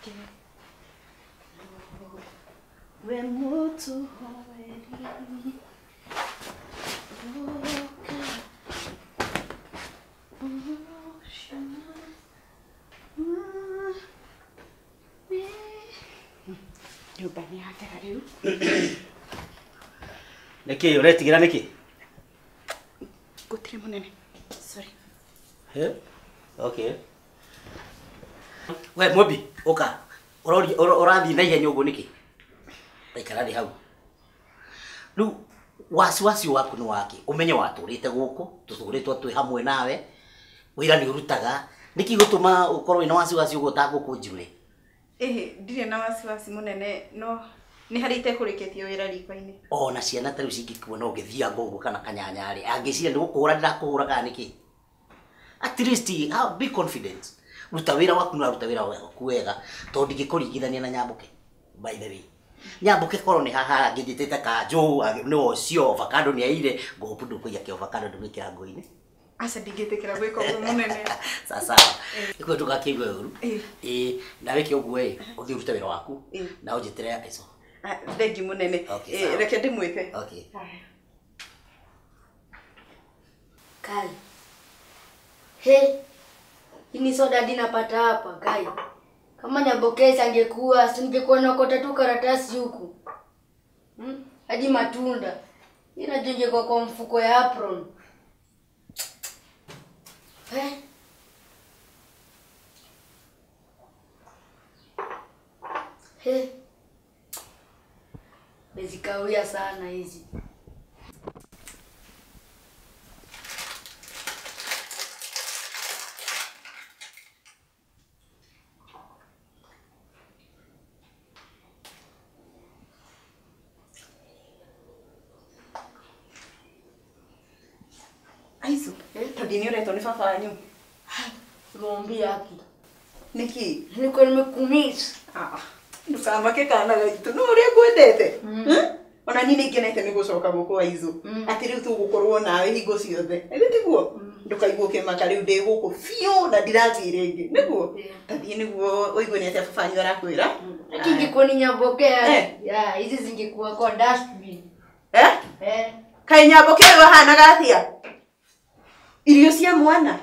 We mutu hoeri. Nyumbani yake rĩu. Niki uretigira niki? Gutire munene. Sorry. Okay. We Mobi, oka. Urathi na ihenya uguo niki? Taikara ri hau. Riu wasiwasi waku ni wake. Umenye waturite guku, tuturitwo twi hamwe nawe. Wira ni urutaga. Niki gutuma ukorwo ina wasiwasi uguo ta guku njure? Ndire na wasiwasi munene no ni harite kuriketie wira riko-ini. Na ciana ta riu cingikuona ungithia ngogo kana kanyanya ari. Angicira ndi gukuhura ndirakuhura kana niki? At least be confident. Ruta wira waku na ruta wira waku wega to ndingikuringithania na Nyambuke. By the way, Nyambuke korwo ni haha ngithitete kanju no cio avocado ni aire ngopu ndukuya ki avocado ndumikira ngo-ini. Asa ndingitikira gwika uguo munene. Sasa iko tukakigwe uru. Na wiki uguo uthi ruta wira waku na unjitire ico. Thengi munene. Reke ndimwite. Okay. Kai. Ini soda dinapata hapa, Kai. Kama Nyambuke angekuwa, singekuwa nakota tu karatasi huku. Hadi matunda. Inajonje kwa mfuko ya apron. Bezikawia sana hizi. Aizu, tadini ureto ni fafa wanyu. Ngombi yaki. Niki? Niko nimekumisa. Ndukambake kana gaitu no uri gwendete. Ona nini ngenete ni gucoka guku Aizu. Ati riu tugukorwo nawe hingo ciothe. Egitiguo? Ndukaigwo kimaka riu ndi guku fio na ndirathire ingi. Niguo? Tathie niguo uigwe ni ati baba wanyu arakwira. Ingekuwa ni Nyambuke. Hizi zingekuwa kwa dustbin. Kai Nyambuke hana gathia. Irio cia mwana.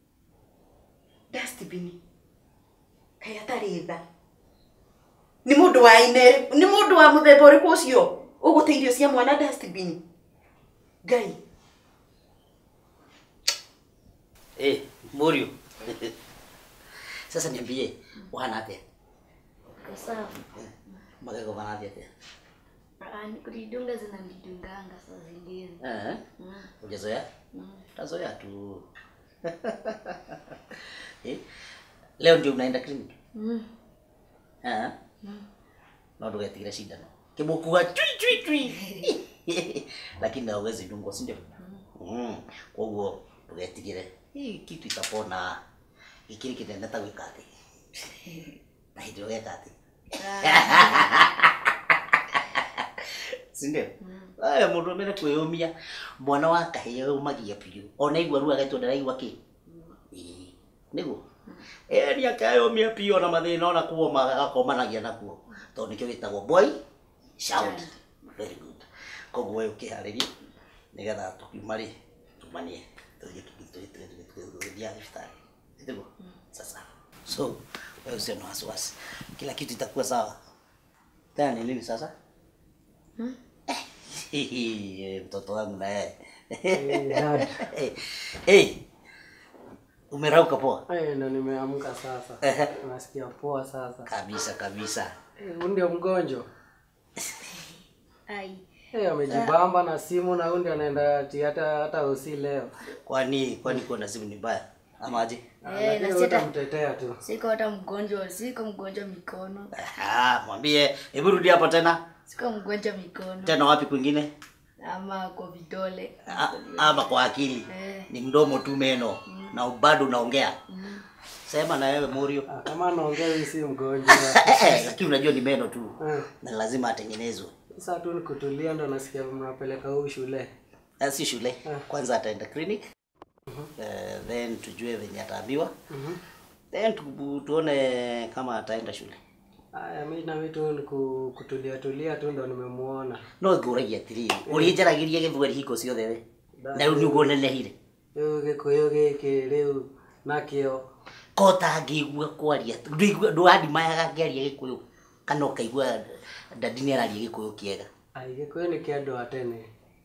Dustbin. Kai ataritha. Ni mundu wa ine, ni mundu wa muthemba uriku ucio. Ugute irio cia mwana dustbin. Ngai. Morio. Sasa niambie, wana atia? Sawa. Magego wana atia? Nikudunga zinanidunganga saa zingine. Ujazoea? Tazoea tu. Leo ndio unaenda clinic? Na ndio yatikira shida. Kibukuga twi. Lakini na uwezi dungwa si ndio? Kwa hiyo tugetigire. Hii kitu itapona. Ikiri kitenda ta wikati. Na ndio yakati. Sindio? Mundu mene kwiyumia mwana wa kahia umagia piu. Ona igwa ruga gaitu ndaraigwa ki. Niguo. Ni akayumia piu na mathina ona kuo magakomanagia nakuo. To nikyo gitagwo boy shout. Very good. Koguo we ukihariria nigetha tukiumari tumanie tuthia iftari. Ndio. Sasa. So, wewe usio na wasiwasi. Kila kitu itakuwa sawa. Tena ni nini sasa? Mtoto wangu na umerauka poa? Na nimeamka sasa. Nasikia poa sasa. Kabisa. Ndio mgonjwa. Amejibamba na simu na ndio anaenda hata usi leo. Kwani kuna simu ni mbaya? Ama aje? Na sita mtetea tu. Siko hata mgonjwa, siko mgonjwa mikono. Mwambie, hebu rudi hapa tena. Siko mgonjwa mikono. Tena wapi kwingine? Ama kwa vidole. Ama kwa akili. Ni mdomo tu meno. Na bado unaongea. Sema na wewe Morio. Kama naongea si mgonjwa. Lakini unajua ni meno tu. Na lazima atengenezwe. Sasa tu nikutulia ndo nasikia mnapeleka huko shule. Si shule. Kwanza ataenda clinic. Then tujue venye ataambiwa. Then tuone kama ataenda shule. Aya, mimi na mimi tu kutulia tu ndo nimemuona. No nguragia atiri. Urinjaragirie githweri hiko ciothe we. Na riu niguo nenehire. Riu gikuyu giki riu nakio. Kota ngigua kwaria. Ndwandi mayaga ngiaria gikuyu. Kana ukaigua dadini araria gikuyu kiega. Ai gikuyu ni kiandu atene.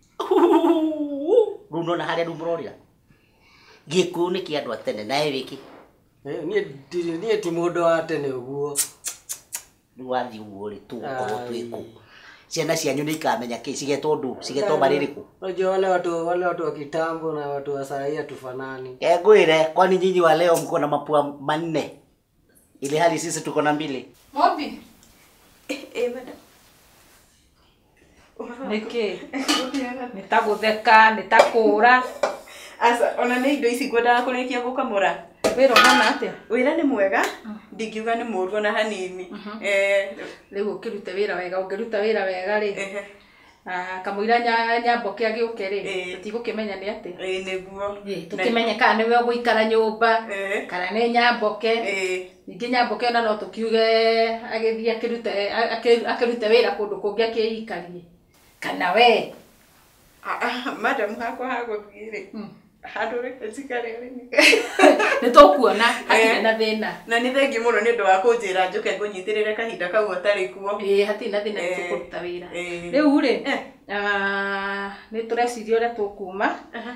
Runo na haria rumurorira. Gikuyu ni kiandu atene na wiki. Nie ti mundu atene uguo. Wathi uguo ri tu korwo twiku. Ciana cianyu ni ikamenya ki cigetwo ndu cigetwo maririku. Unajua wale watu wa kitambo na watu wa saa hii hatufanani. Ngwire kwani nyinyi wa leo mko na mapua manne. Ile hali sisi tuko na mbili. Mobi. Madam. Niki. Nitagutheka, nitakura. Asa, ona nĩ indo ici ngwendaga kũrĩkia gũkamũra. Wĩra ũhana atĩa? Wĩra nĩ mwega, ndingiuga nĩ mũru ona hanini. Rĩu ũkĩrute wĩra wega, ũngĩruta wĩra wega rĩ. Kamũira nyamboke agĩũke rĩ, tũtigũkĩmenya nĩ atĩ. Nĩguo. Tũkĩmenye kana nĩwe ũgũikara nyũmba, kana nĩ nyamboke. Ningĩ nyamboke ona no tũkiuge agĩthiĩ akĩrute wĩra kũndũ kũngĩ akĩikarie. Kana we. Madam hakwa hagũthiĩ rĩ. Handũ rĩ njikare rĩ. Nĩtũkuona hatirĩ na thĩna. Na nĩ thengi mũno nĩ ũndũ wa kũnjĩra njũke ngũnyitĩrĩre kahinda kau ũtarĩ kuo. Hatirĩ na thĩna nĩtũkũruta wĩra. Rĩu rĩ, nĩtũreciria ũrĩa tũkuma.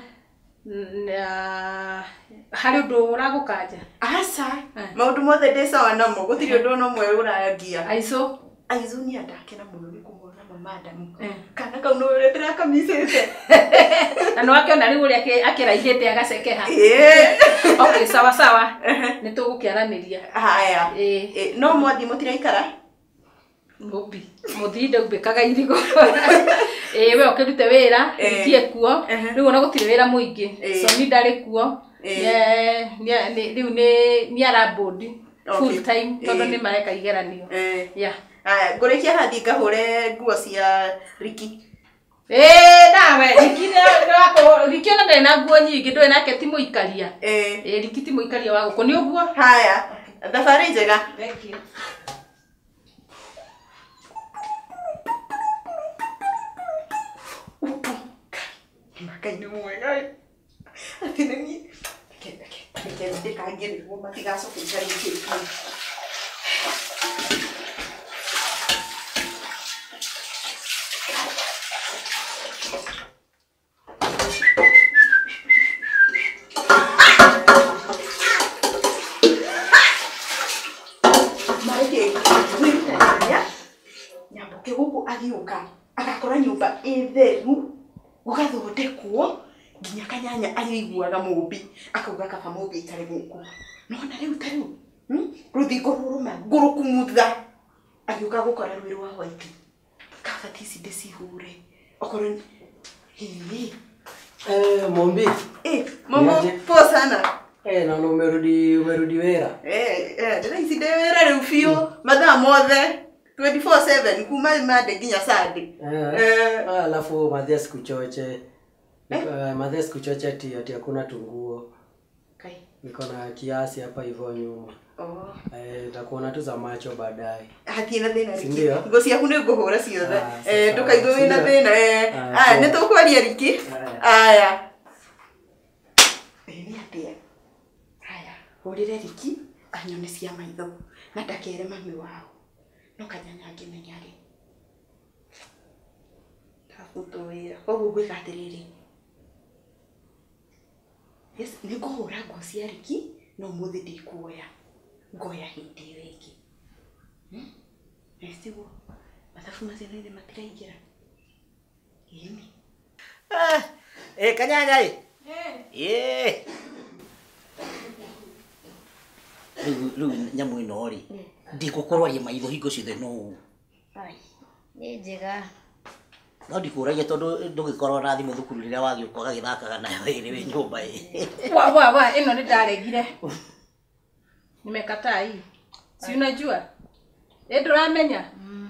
Harĩ ũndũ ũragũkanja? Aca, maũndũ mothe ndĩ sawa namo, gũtirĩ ũndũ ona ũmwe ũrangia. Aicũ? Aicũ nĩ andakena mũno nĩ kũmuona madamu. Kana kau no ndĩrakamicĩte. Na no akĩona rĩu ũrĩa akĩraihĩte agacekeha. Okay, sawa sawa. Nĩtũgũkĩaranĩria. Haya. No mwathi mũtiraikara? Mobi. Mũthii ndaumbĩkaga irigo. We ũkĩrute wĩra, thiĩ kuo. Rĩu ona gũtirĩ wĩra mũingĩ. Soni ndarĩ kuo. Rĩu nĩ arabodi full time tondũ nĩ mareka igeranio. Aya, ngũrĩkia hathi ngahũre nguo cia Riki. Nawe, Riki ona ndarĩ na nguo nyingĩ, ndũrĩ nake ti mũikaria. Riki ti mũikaria wa gũkũ, nĩ ũguo? Haya, thabarĩ njega. Thank you. Makaini mwega. Atĩ nĩ niĩ. Reke ndĩkangie nĩguo matigacoke ikarĩkie. Nyamboke gũkũ agĩũka agakora nyũmba ĩ theru gũgathondekwo nginya Kanyanya arĩiguaga mũmbi akauga kaba mũmbi itarĩ gũkũ. No na rĩu ta rĩu rũthingo rũrũma ngũrũkumutha agĩũka gũkora rwĩ rwa white kabati ici ndĩcihure okorwo Mombi. Mama poa sana. Na umerudi wera. Ndĩra ici ndĩ wĩra rĩu biũ mathaa mothe 24/7 kuma Monday nginya Sunday. Alafu madhia siku choche. Madhia siku choche ati hakuna tunguo. Kai. Niko na kiasi hapa hivyo nyuma. Takuona tu za macho baadaye. Hatina thina Riki. Ndio. Ngo ciaku nĩ ngũhũra ciothe. Ndũkaigwe wĩna thĩna. Nĩ tũkwaria Riki. Aya. Nĩ atĩa? Haya, hũrĩre Riki anyone cia maitho na ndakere mami wao. No Kanyanya angĩmenya rĩ. Tafuto wĩra. Koguo ngwĩka atĩrĩrĩ. Yes, nĩ ngũhũra nguo cia Riki no mũthĩ ndikuoya. Ngoya hĩndĩ ĩyo ĩngĩ. Nĩciguo. Mathabu macio nĩ matiraingĩra. Kanyanya rĩu nyamũ ĩno rĩ ndikũkũrwaria maitho hingo ciothe no nĩ njega. No ndikũragia tondũ ndũgĩkorwo na thimũ thukuru rĩrĩa wagĩũka ũgagĩthakaga nayo ĩrĩ wĩ nyũmba Wa ĩno nĩ ndaregire. Nimekataa hii. Si unajua? Ndũramenya?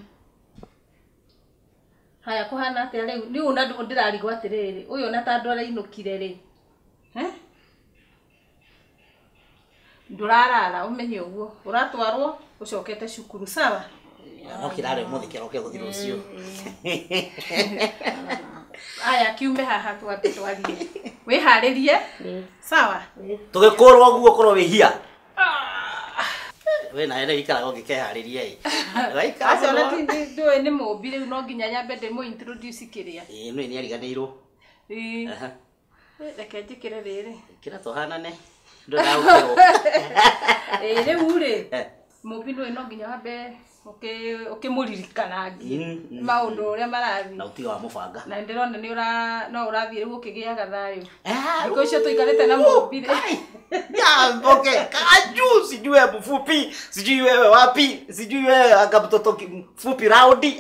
Haya kuhana atĩa rĩu? Rĩu ona ndĩrarigwo atĩrĩrĩ. Ũyũ ona ta andũ arainũkire rĩ. ndurarara umenye uguo uratwarwo ucokete cukuru sawa no kirare muthikira oke guthira ucio aya kiume haha twatwarie wiharirie sawa tugikorwo guo korwo wihia we na ere ikara gukihariria waika aca ndui ni mumbi riu no nginya nyambe ndimo introduce kiria no ni ariganirwo reke njikire riri kira tohanane ndo naukirwo riu ri mumbi ndui no nginya wambe ukimuririkanagi maundu uria marathi na utiga wa mubanga na ndirona ni no urathie riu ukigiaga thayo iko cio tuikarite na mumbi ya okay kaju sijui mfupi sijui wewe wapi sijui wewe akamtoto mfupi raundi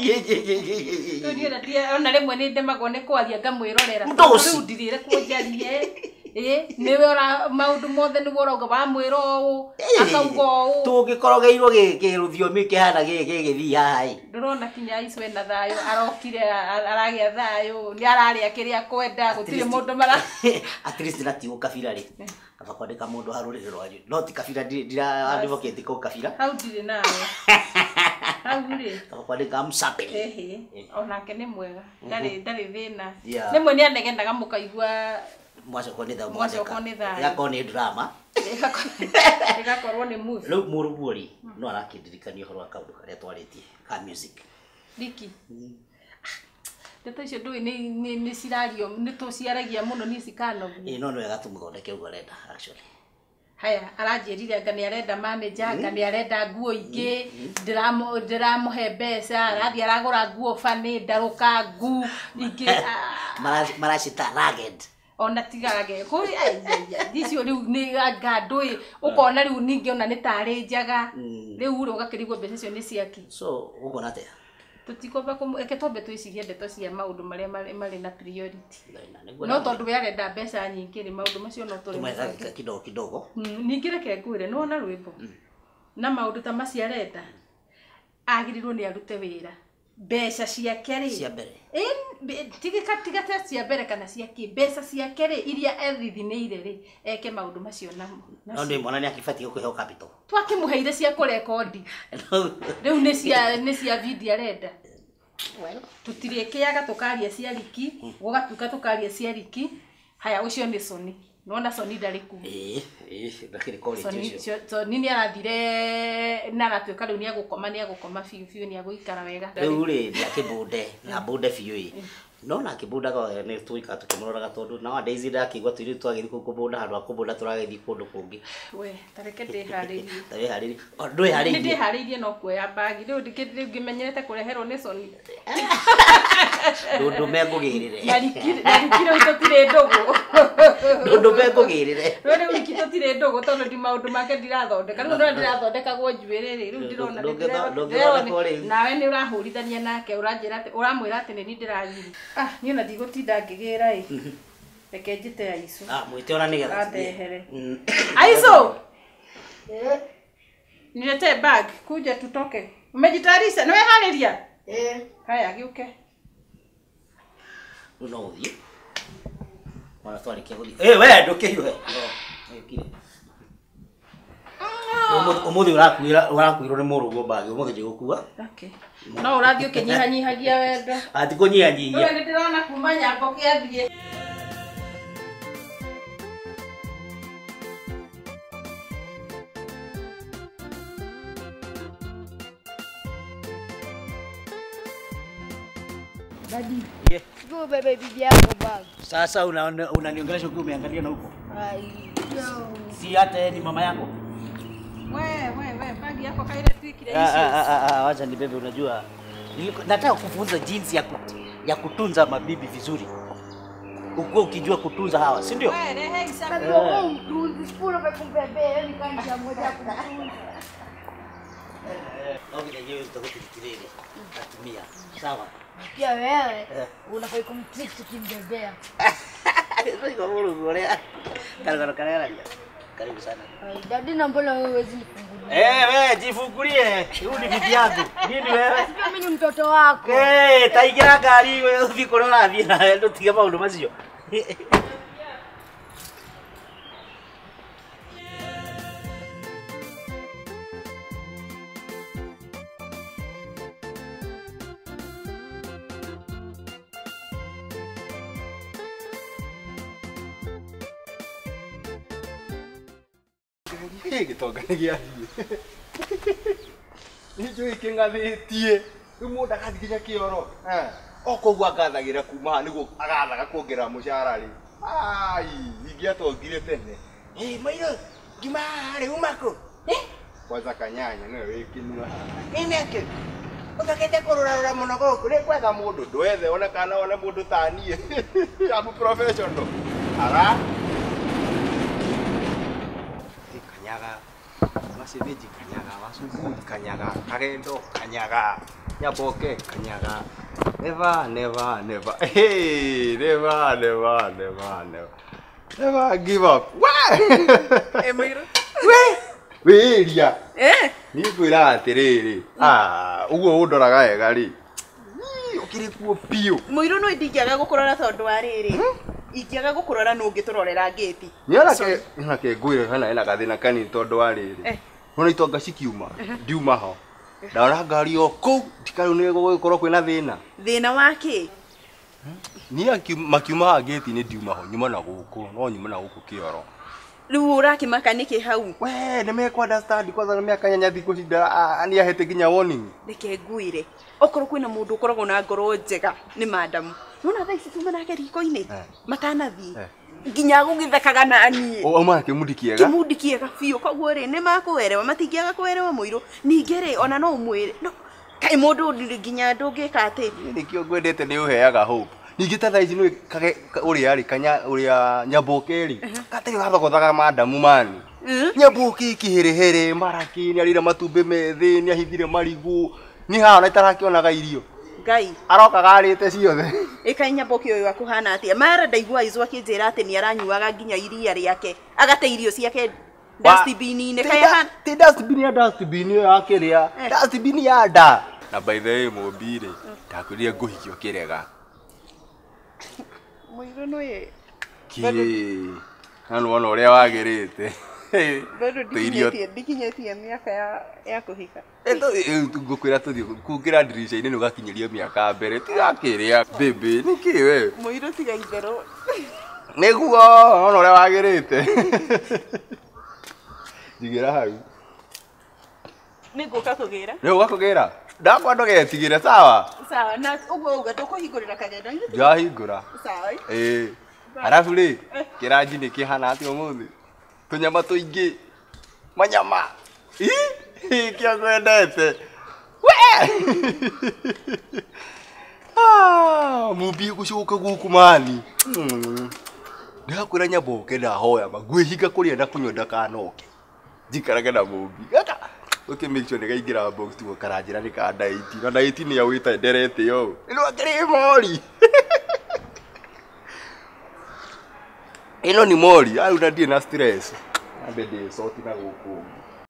tunyira tie ona rimwe ni ndemagwo ni kwaria ngamwirorera riu ndirire kunjarie niwe ora maundu mothe ni woroga wa mwiro u akauga u tungikorogeirwo gikirũthiomi kihana gigithii hai ndurona kinya icwe na thayo arokire aragia thayo ni araria kiria kwenda gutire mundu mara at least natigo kabira ri aba kwandika mundu harurire rwanyu no ti kabira ndira advocate ko kabira hau ndire nawe hau ri aba kwandika msape onake ni mwega ndari thina nimwe ni anegenaga mukaigua mwacho kone tha yakoni drama igakorwo ni movie riu muruguri no arakindirikania horo akaundu karia twaritie ka music Diki ndeto icio ndui ni cirario ni tuciaragia muno ni cikano no wega tumuthondeke ugo renda actually haya aranjirire ngani arenda manager ngani arenda nguo ingi ndiramuhe mbeca arathi aragura nguo fani ndaruka ngu ingi maracita rugged ona tigage kuri dicio riu ni ngandui ukona riu ningi ona ni tari njaga riu uri ugakirigwo mbeca cio ni ciaki so ugo nate tutikoba eke tombe twicirie ndeto cia maundu maria mari na priority no tondu we arenda mbeca nyingi ni maundu macio no turi kidogo ningi reke ngwire no na rwimbo na maundu ta maciarenda agirirwo ni arute wira mbeca ciake ri cia mbere tiga cia mbere kana ciake mbeca ciake ri iria ethithineire ri eke maundu macio namo no ndi mwana ni akibatie kuheo capital twakimuheire cia kurekodi riu ni cia video arenda tutirikiaga tukaria cia riki gugatuka tukaria cia riki haya ucio ni Soni nona Soni ndari ku ndakiri quality so nini arathire na aratuika riu ni agukoma fiu ni aguikara wega riu ri ni akibunde na bunde fiu no na kibundaga ni tuika tukimuroraga tondu na daisy ndakigwa twiri twagiri kubunda handu akubunda turagethi kundu kungi we tareke ndiharirie ndiharirie ndui haririe ndiharirie no kuoya bagi riu ngimenyerete kureherwo ni Soni ndundu mengugirire narikire tutire ndugu ndundu mengugirire riu rikito tire ndugu tondu ndi maundu make ndirathondeka riu ndo ndirathondeka gwo njuiriri riu ndirona nawe ni urahurithania nake uranjira ati uramwira ati ni ndiragiri ni ona ndigutinda ngigira reke njite aicu mwite ona nigetha atehere aicu nilete bag kuja tutoke umejitayarisha na wewe haleria haya giuke no uthie wana twarikia guthie we ndukihiwe kire umuthi urakwirwo ni murugo bagi umuthi njigukua okay no urathi ukinyihanyihagia wendo ati kunyihanyihia wewe ndirona kuma nyambo kiathie Daddy. Yeah. Go bebe bibi yako bag. Sasa unaniongelesha ukiwa umeangalia na huko. Si hata ni mama yako. Wewe bagi yako kaile tukile hizo. Wacha ni bebe unajua. Nataka kufunza jinsi ya kutunza mabibi vizuri. Uko ukijua kutunza hawa, si ndio? Wewe rehe isabu. Wewe mtunzi spura kwa kumbebe ni kanja moja kutunza. Ndio ndio tutakutikireni. Natumia. Sawa. Pia wewe unafai kumtrick kimbebea. Sio bora bora. Karibu sana. Daddy na mbona wewe huwezi nifungulia? Wewe jifungulie. Huyu ni bibi yangu. Nini wewe? Sio mimi ni mtoto wako. Taigira gari wewe usikorora thina ndo tiga maundu macio. Hey, gitonga ni giathie. Ni njui kingathitie. Riu mundu agathikinya kioro. Okogwa agathagira kuma niguo agathaga kuongerera mucara ri. Ai, ingiatongire tene. Mairo, ngima hari umako. Kwanza Kanyanya niwe wikinua. Neke. Utakete kurura muno goku ri kwega mundu ndwethe ona kana ona mundu tanie. I'm professional. Ara. Kanyaga. Masebeji kanyaga, wasubuhi kanyaga, karendo kanyaga. Nyaboke kanyaga. Never. Hey, never. Never give up. What? Mairo. Weria. Ni kwira atiriri. Uguo undoraga wega ri. Ukiri kuo piu. Mairo no ndingiaga gukurora tondu wa riri. Ingiaga gukurora no ngiturorera ngeti. Nake ngwire hana ena gathina kani tondu wa riri. Nona itonga cikiuma. Ndiuma ho. Ndara ngari o kou tikaru ni gukorwo kwina thina. Thina wake. Ni makiuma ngeti ni ndiuma ho nyuma na guku no nyuma na guku kioro. Riu urakimaka niki hau? We nimekwa understand kwanza nimekanyanya thiku cinda ani ahete ginya warning. Reke ngwire. Okorwo kwina mundu ukoragwo na ngoro njega ni madam. Nona thaa ici tuma nake riko-ini matanathi. Nginya gugithekaga na nie. O ama kimundi kiega. Kimundi kiega biu koguo ri ni makuerewa matingiaga kuerewa Muiru. Ningi ri ona no umwire. No kai mundu nginya ndungika ati. Nikio ngwendete ni uheaga hope. Ningi ta thaa ici ni kage uria ri kanya uria nyambokeri. Katege gathogothaga madamu mani. Nyamboki kihirihere maraki ni arira matumbe methi ni ahithire marigu. Ni hana itarakionaga irio. Ngai aroka garite ciothe ikainya boki uyu akuhana atia mara ndaigua izo akinjira ati ni aranyuaga nginya iria riake agate irio ciake dustbin-ini kaya ti dustbin ya kiria dustbin ya nda na by the way mobile ndakuria nguhikio kirega Muiru no ye ki hano wana uria wagirite bado dikinyetie miaka ya kuhika ngukwira tuthi kungira dirisha-ini ni ugakinyeria miaka mbere tigakiria baby niki we Muiru tiga ithero niguo ona uria wagirite jigira hau niguo kakugira ndakwa ndogetigire sawa na uguo uga tukuhingurira kagendo jahingura sawa arabu ri kiraji ni kihana ati umuthi tunyama tuingi manyama kio gwendete we mubi gucuka guku mani ndakwira nyamboke ndahoya magwihinga kuria na kunyoda kanoke njikaraga na mubi gaka okay make sure ndagaingira box tu karanjira ni ka daiti na daiti ni awita nderete yo ino akiri mori ino ni mori au na die na stress abede soti na guku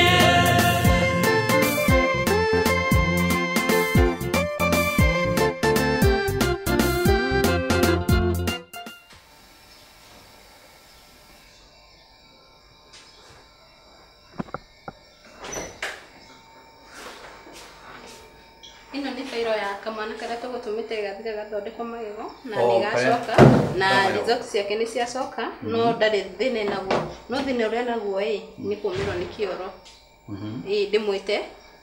ino ni fairo ya kamana karia tugutumite gathire gathondekwo magego na ni gacoka na results ciake ni ciacoka no ndari thine naguo no thine uria naguo ni kumirwo ni kioro ndimwite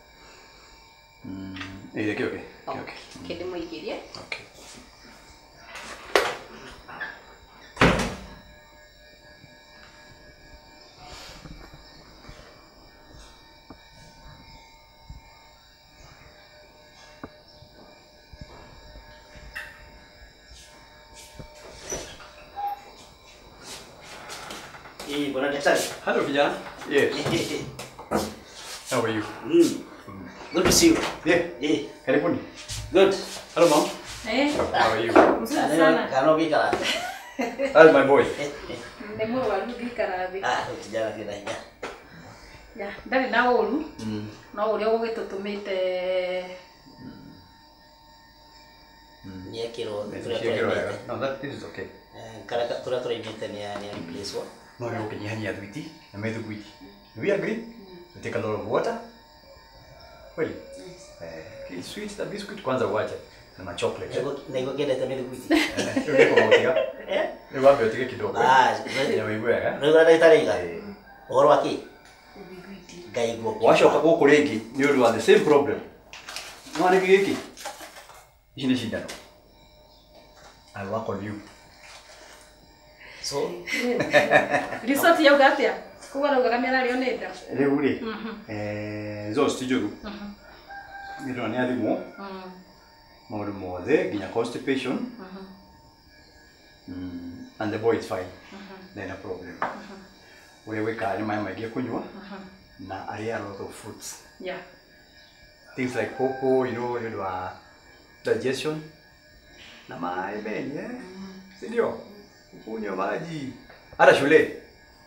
okay ndimuigirie okay Bwana daktari. Hello vijana. Yes. How are you? Good to see you. Yeah. Karibuni. Good. Hello mom. How are you? Mzuri sana. Kano bikala. That's my boy. Ndemo walugi karabi. Kijana kina ya. Ya, ndari na olu. Na uri ogitutumite Ni kiro. No, this is okay. Karaka tura imite ni MPESA. No, yo que nyanya dhuiti, na methu gwiti. We agree? We take a lot of water. Well, okay, sweet the biscuit kwanza uache na ma chocolate. Nego gende ta methu gwiti. Ndio kwa motia. Ni wapi utike kidogo. Ah, ndio wewe Ndio daktari ila. Oro waki. ngaigua wacoka gũkũ rĩngĩ nĩ ũndũ wa the same problem no nĩ gĩkĩ ici nĩ cindano I work on you so resort yauga atia kuga raugaga mĩarario nĩ nda rĩu rĩ Zoe ti njũru nĩ ndona nĩ athimwo maũndũ mothe nginya constipation and the boy is fine no problem ũrĩa wĩkaga nĩ maĩ maingĩ kũnyua na arĩa a lot of fruits things like pawpaw, you know, nĩ ũndũ wa digestion na maĩ menye si ndio kunywa maji hata shule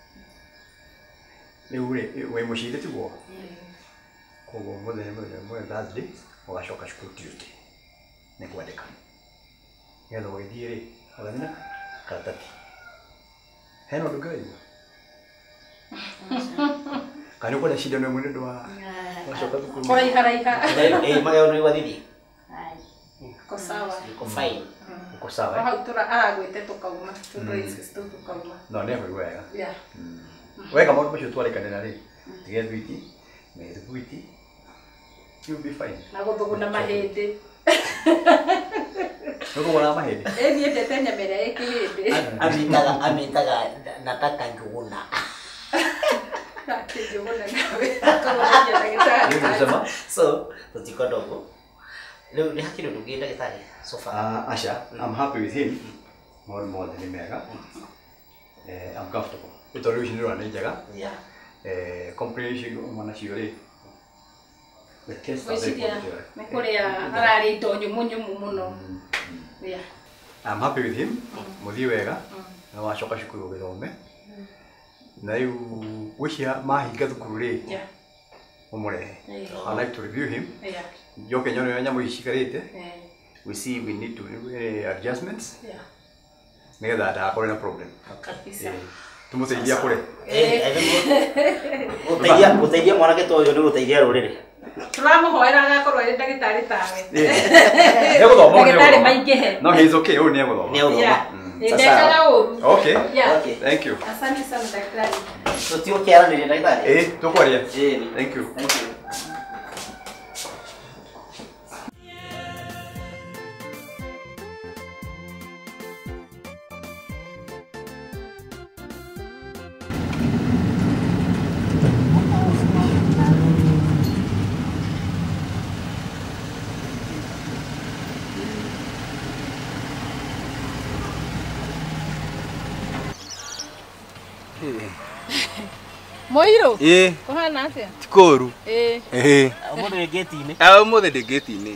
rĩu rĩ wĩ mũciĩ tiguo koguo mũthenya Thursday ũgacoka cukuru Tuesday nĩ kwandĩka nĩgetha ũgĩthiĩ rĩ ũgathiĩ na karatathi hena ũndũ ũngĩraigua kana ũkwenda cindano ĩmwe nĩ ũndũ wa wacoka thukuru kũraiharaiha mageo nĩ gwathithie ko sawa iko fine uko sawa hau aragwĩte tũkauma tũkauma no nĩ aigua wega weka maũndũ macio twarĩkanĩra rĩ tige thwiti methe thwiti you'll be fine na gũthũgũna mahĩndĩ gũthũgũna mahĩndĩ niĩ ndete nyama ĩrĩa ĩkĩhĩndĩ amĩtaga nataka njũgũna so tũtikwenda ũguo rĩu nĩ hakiri ũndũ ũngĩ ndagĩtarĩ so far Asha I'm happy with him maũndũ mothe nĩ mega I'm comfortable tondũ ici nĩ ũrona nĩ njega comprehension mwana cio rĩ the test are very good nĩ kũrĩa ararĩ indo nyũmũ mũno I'm happy with him mũthiĩ wega na wacoka cukuru gĩthome na rĩu gwĩcia mahinga thukuru rĩ ũmũrehe I like to review him njoke nyone nyamũ ici cikarĩte we see we need to do adjustments nĩgetha ndakorwo na problem tũmũteithia kũrĩ gũteithia mwanake ta ũyũ nĩ gũteithia rũrĩrĩ tũramũhoera agakorwo arĩ ndagĩtarĩ tawe ndagĩtarĩ maingĩhe no he's okay ũyũ nĩ egũthoma ndekaga ũru okay thank you asante sana daktari tũtiũkĩaranĩria ndagĩtarĩ tũkwaria thank you Moiro kũhana atĩa tikũru ũmũthĩ wĩ gate-inĩ ũmũthĩ ndĩ gate-inĩ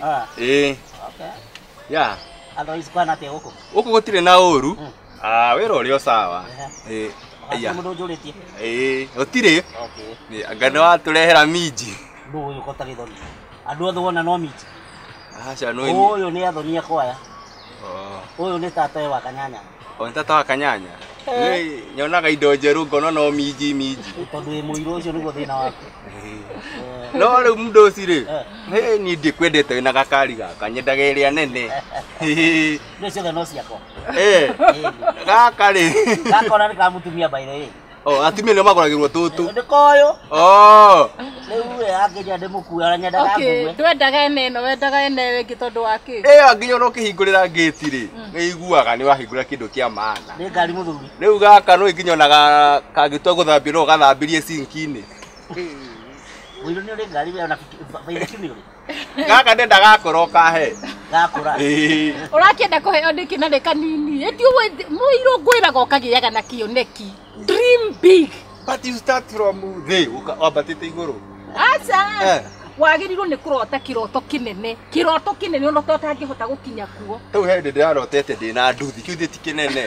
otherwise kwana atĩa gũkũ gũkũ gũtirĩ na ũru wĩra ũrĩ o sawa mũndũ njũrĩtie gũtirĩ anga nĩ watũrehera minji ndũ ũyũ kota gĩthoni andũ othe wona no minji aca ũyũ nĩ athonia kwaya ũyũ nĩ tatawe wa Kanyanya nĩ tata wa Kanyanya nyonaga indo njerũ ngona no minji tondũ wĩ mũirũ ũcio nĩguo thĩna waku no rĩu mũndũ ũci rĩ niĩ ndikwendete wĩna gakari gaka nyendaga ĩrĩa nene nĩ ciothe no ciakwa gaka rĩ gakona nĩ ka mũtumia by the way atumia nĩo magũragĩrwo tũtũ ndĩkoyũ rĩu akĩnya ndĩmũkue aranyendaga ngue twendaga ene ĩno wendaga ene ĩngĩ tondũ wa kĩ nginya ona ũkĩhingũrĩra ngĩti rĩ nĩiguaga nĩ wahingũra kĩndũ kĩa maana nĩ ngari mũthuri rĩu gaka no nginya ona kangĩtua gũthambio no gathambĩrie sinki-inĩ mũirũ nĩ ũrĩ ngari we ona baithĩ kimĩrĩ gaka ndenda gakorwo kahe gakũra ũrakĩenda kũheo nĩkĩ na nĩ kanini ĩtiũĩ mũirũ ngwĩraga ũkagĩaga na kĩoneki dream big but you start from thĩ wambatĩte igũrũ aca wagĩrĩirwo nĩ kũrota kĩroto kĩnene ona ũtangĩhota gũkinya kuo rĩu he hĩndĩ ndĩrarotete ndĩna nduthi kĩu ti kĩnene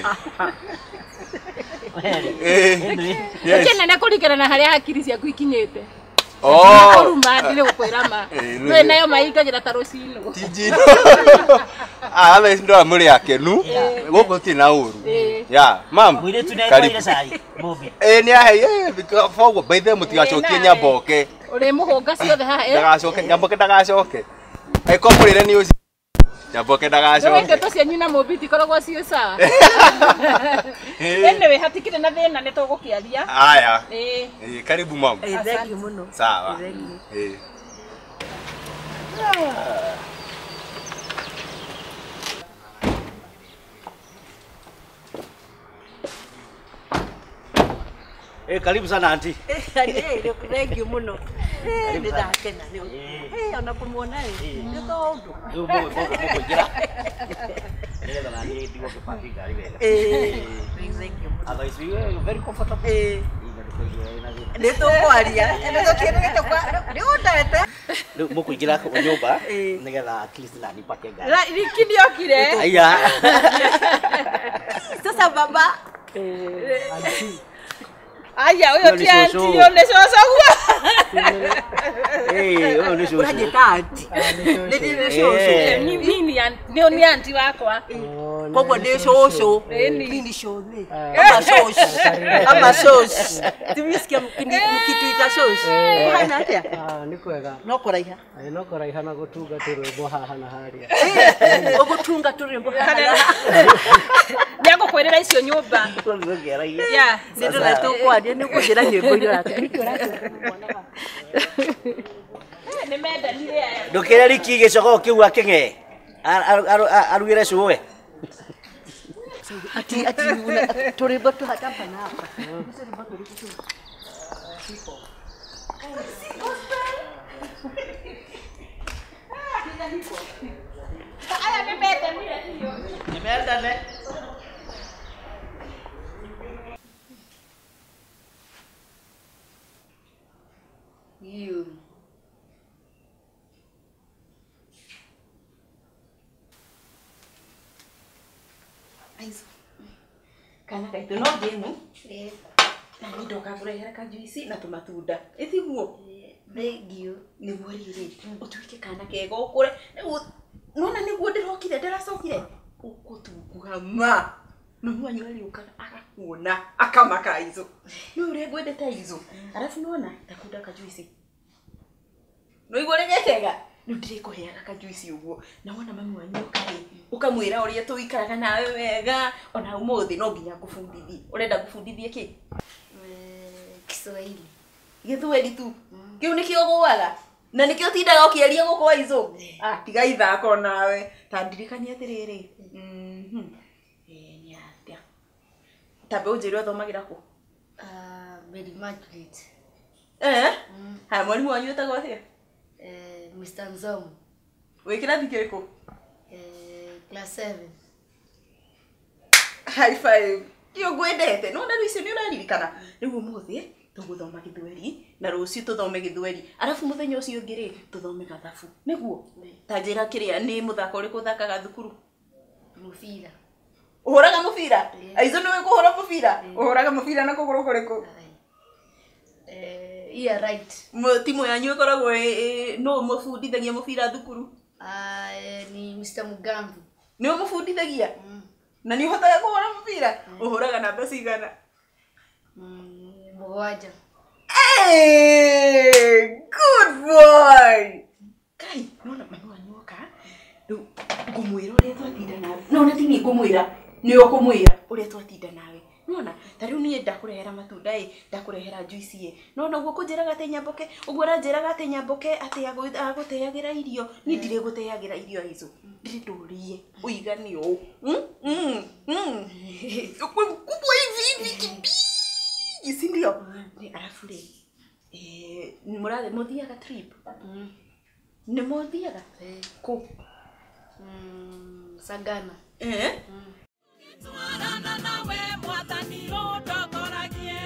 kĩnene kũringana na harĩa hakiri ciaku ikinyĩte Oruma ndire gukwira ma. No nayo maingagĩra ta rũcinũ. Tijino. Ave ndo muri akenu. Goko ti na uru. Ya, mam. Karibu sai. Bobi. Ni ahe fogo baithe mutigacokie nyamboke. Uri muhunga ciothe haha. Ndagacoke nyamboke ndagacoke. Eko murire ni uci. Nyamboke ndagacoke. Ndio ndeto cianyu na Mũmbi koragwo ciĩ sawa. Anyway hatikire na thĩna nĩ tũgũkĩaria. Aya. Karibu mama. Thank you muno. Sawa. Karibu sana auntie. Thank you muno. Ndakena leo. Ona kumuona ndio tondu. Muko jira. Ndio na ni digo ke paki gari wega. Thank you. Otherwise we very comfortable. Nito kwaria. Nito kire kwa. Ndio ndete. Muko jira kwa nyumba. Nigetha at least na nipate gari. Riki okire. Aya. Sasa baba. Aya huyo ti auntie yone coco guo. Huyo ni coco. Unajeta auntie. Ndio coco. Mimi ni auntie wakwa. Kogo ndio coco. Nini coco? Ama coco. Tumisikia mkituita coco. Hana atia? Ni kwega. No kuraiha. No kuraiha na gutunga turwimbo haha na haria. Ugutunga turwimbo haha. Nyango kwerera icio nyumba. Yeah. Ndio na tukwaria ni kujira nyimbo irio yake. Ni menda nire aya. Ndukire riki gicoko kiu akenge. Arugire cuwe. Ati turwimbo tuhatapa na hapa. Aya ni menda nire hiyo. Nimeenda ne. You. Aizo. Kana kaitu no demu. Na ndo kaburehera kajuisi na tumatunda. Ithiguo. Thank you. Niguo riri. Utuike kana kega ukure. Nona niguo ndirokire ndiracokire. Ukutunguhama. Mama wanyu aliukana akakuona akamaka hizo. No ure gwendete hizo. Alafu nona takunda kajuisi. No igore getega. Ndirĩ kũheaga kajuisi ũguo. Na wona mami wanyu kari. Ukamwĩra ũrĩa tũikaraga nawe wega. Ona ũmũthĩ no nginya ngũbundithie. Ũrenda ngũbundithie kĩ? Kiswahili. Gĩthweri tu. Kĩu nĩkĩo gũaga. Na nĩkĩo tindaga ũkĩaria gũkũ hizo. Tiga ithako nawe. Ta ndirikania atĩrĩrĩ. Nĩ atĩa. Tabe ũnjĩre ũthomagĩra kũ? Mary Margaret. Ha mwalimu wanyu etagwo atĩa? Mr. Nzomo. Wĩ kĩrathi kĩrĩkũ? Class 7. High five. Yo gwendete. No na rĩu nĩ ũraririkana. Rĩu ũmũthĩ tũgũthoma Gĩthweri na rũciũ tũthome Gĩthweri. Arafu mũthenya ũcio ũngĩ rĩ tũthome Gathabu. Nĩguo. Ta njĩra kĩrĩa nĩ mũthako ũrĩkũ ũthakaga thukuru? Mũbira. Ũhũraga mũbira? Aizo nĩwe kũhũra mũbira? Ũhũraga mũbira na kũgũrũ kũrĩkũ? Yeah, right. Timu yanyu ĩkoragwo no mũbundithagia mũbira thukuru? Ni Mr. Mugambi. Nĩ ũmũbundithagia? Na nĩ ũhotaga kũhũra mũbira? Ũhũraga namba cigana? 7. Hey, good boy. Kai, nona mami wanyu oka. Rĩu ngũmwĩra ũrĩa twatinda nawe. No na ti niĩ ngũmwĩra, nĩ ũkũmwĩra ũrĩa twatinda nawe. Nona, ta rĩu niĩ ndakũrehera matunda ndakũrehera juice Nona ũguo kũnjĩraga atĩ Nyamboke, ũguo ũranjĩraga atĩ Nyamboke atĩ agũteagĩra irio. Niĩ ndirĩ gũteagĩra irio hizo. Ndirĩ ndũrie. Ũigane ũũ. Kubwa hivi kibi. Si ndio? Alafu rĩ mũrathe mũthiaga trip? Nĩ mũthiaga? Kũ? Sagana. Twarana nawe mwathani ũndongoragie.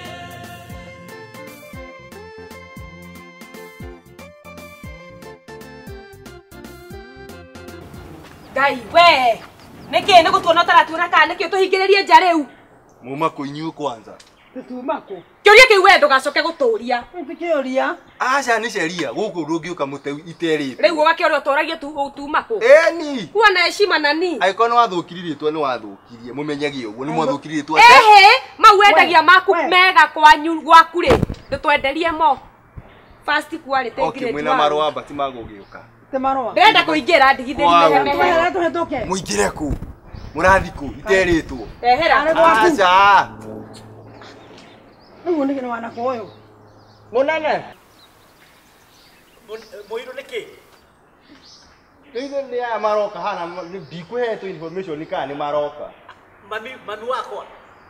Ngai we nĩkĩ nĩ gũtuona ũtaratuona kana nĩkĩ tũhingĩrĩrie nja rĩu? Muma kũ inyuĩ kwanza? Tutuma kũ? Kĩũria kĩu we ndũgacoke gũtũria. Kĩũria? Aca nĩ ceria gũkũ ndũngĩũka mũte iterĩte. Rĩu ũgakĩoria ũtoragie tu ũtuma kũ? Ni. Kuwa na heshima nani? Angĩkorwo nĩ wathũkirie rĩtwa nĩ wathũkirie mũmenyage ũguo nĩ mwathũkirie rĩtwa. Mau wendagia maku mega kwanyu gwaku rĩ. Ndũtwenderie mo. Fast kwari te Okay, mwina marwa bati magugiuka. Te marwa. Ndenda kuingira ndigithiri mehe. Tuhetoke. Muingire ku. Murathi ku iteritwo. Ehera. Acha. Uyu nĩ wana koyo. Munane. Moiro niki? Nĩ ya maroka hana ndikuhetwo information kana nĩ maroka. Mami wakwa.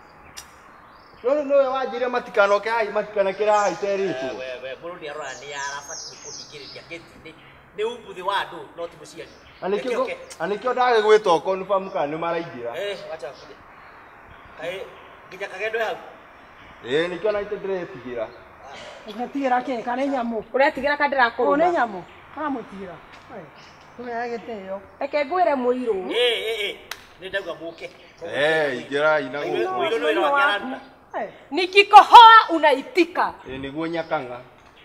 No wajire matikanoke hai matikanakira hai teritwo. We murundi arora ni arabati kuthikiriria geti ni umbuthi wa andu no ti muciari. Anikio ndage gwitwo confirm kana nĩ maraingira. Acha kuja. Kai nginya kagendo hau. Nikio na itigira. Ũgatigira kĩ kana nyamũ? Ũretigira kadira kũrũma. One nyamũ. Kamũtigira. Tũyagĩteyo. Eke ngwire Mũirũ. Nĩ ndauga mũke. Ingira ina gũkũ. Mũirũ nĩ wĩra wake araruta. Nikikohoa unaitika. Niguo nyakanga.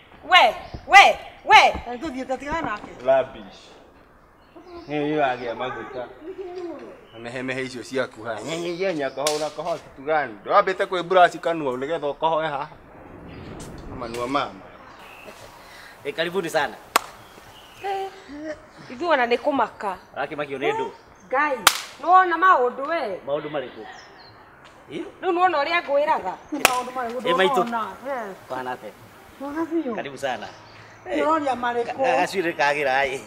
We. Tũthiĩte tigana nake. Rubbish. Agĩa maguta. Mehemehe icio ciaku haha. Nyenye nyakaho na kaho tugani. Ndwambĩte kwĩ brush kanua nĩgetha ũkahoe haha. Manua mama. Karibuni sana. Ithuona nĩ kũmaka. Arakimakio nĩ ndũ. Ngai, nĩwona maũndũ we. Maũndũ marĩkũ? Rĩu nĩwona ũrĩa ngwĩraga. Maũndũ marĩkũ? Maitũ. Kwana atĩa? Karibu sana. Nĩroria marĩkũ? Gacuĩrĩ kagira ĩ.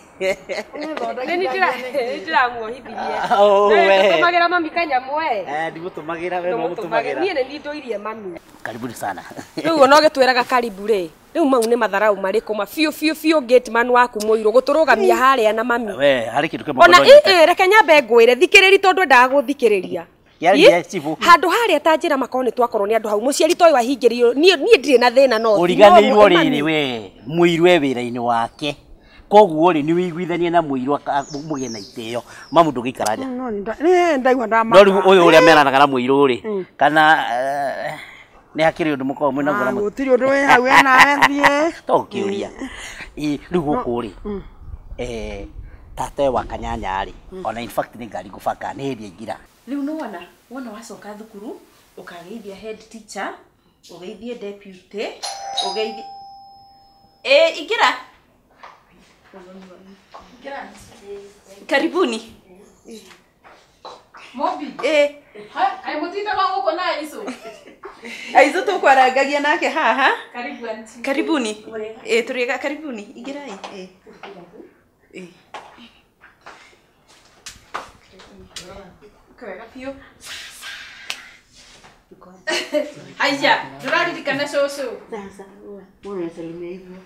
Nĩ ndĩramuohithirie. Tũtũmagĩra mami kanyamũ we. Ndigũtũmagĩra we no gũtũmagĩra. Niĩ nĩ ndoirie mami. Karibuni sana. Rĩu ona ũgĩtwĩraga karibu rĩ. Rĩu mau nĩ matharau marĩkũ ma biũ gate man waku Mũirũ gũtũrũgamia harĩa na mami. We harĩ kĩndũ kĩmwe. Ona reke nyambe ngwĩre thikĩrĩri tondũ ndagũthikĩrĩria. Handũ harĩa ta njĩra makoro nĩ twakorwo nĩ andũ hau mũciari toĩ wahingĩrio niĩ ndirĩ na thĩna no. Ũriganĩirwo rĩrĩ we Mũirũ e wĩra-inĩ wake. Koguo rĩ nĩ wĩiguithanie na Mũirũ mũgĩe na itĩo. Mamu ndũgĩikara nja. Ndaigua ndamaka. No rĩu ũyũ ũrĩa meranaga na Mũirũ rĩ kana nĩ hakĩrĩ ũndũ mũkoragwo mwĩna ngora. Gũtirĩ ũndũ wĩ hau nawe thiĩ. Tũkĩũria. Rĩu gũkũ rĩ tate wa Kanyanya rĩ ona in fact nĩ ngari gũbaka nĩ hĩndĩ aingĩra. Rĩu wona wacoka thukuru ũkageithia head teacher, ũgeithie deputy, ũgeithie ingĩra. Karibuni. Mobi. Ai mutinda gũkũ na Aizu. Aizu tũkwarangagia nake haha. Karibu auntie. Karibuni. Tũrĩga karibuni. Ingĩrai. Kwega biũ. Aisha, ndũraririkana cũcũ. Sasa, wewe salimia hivyo.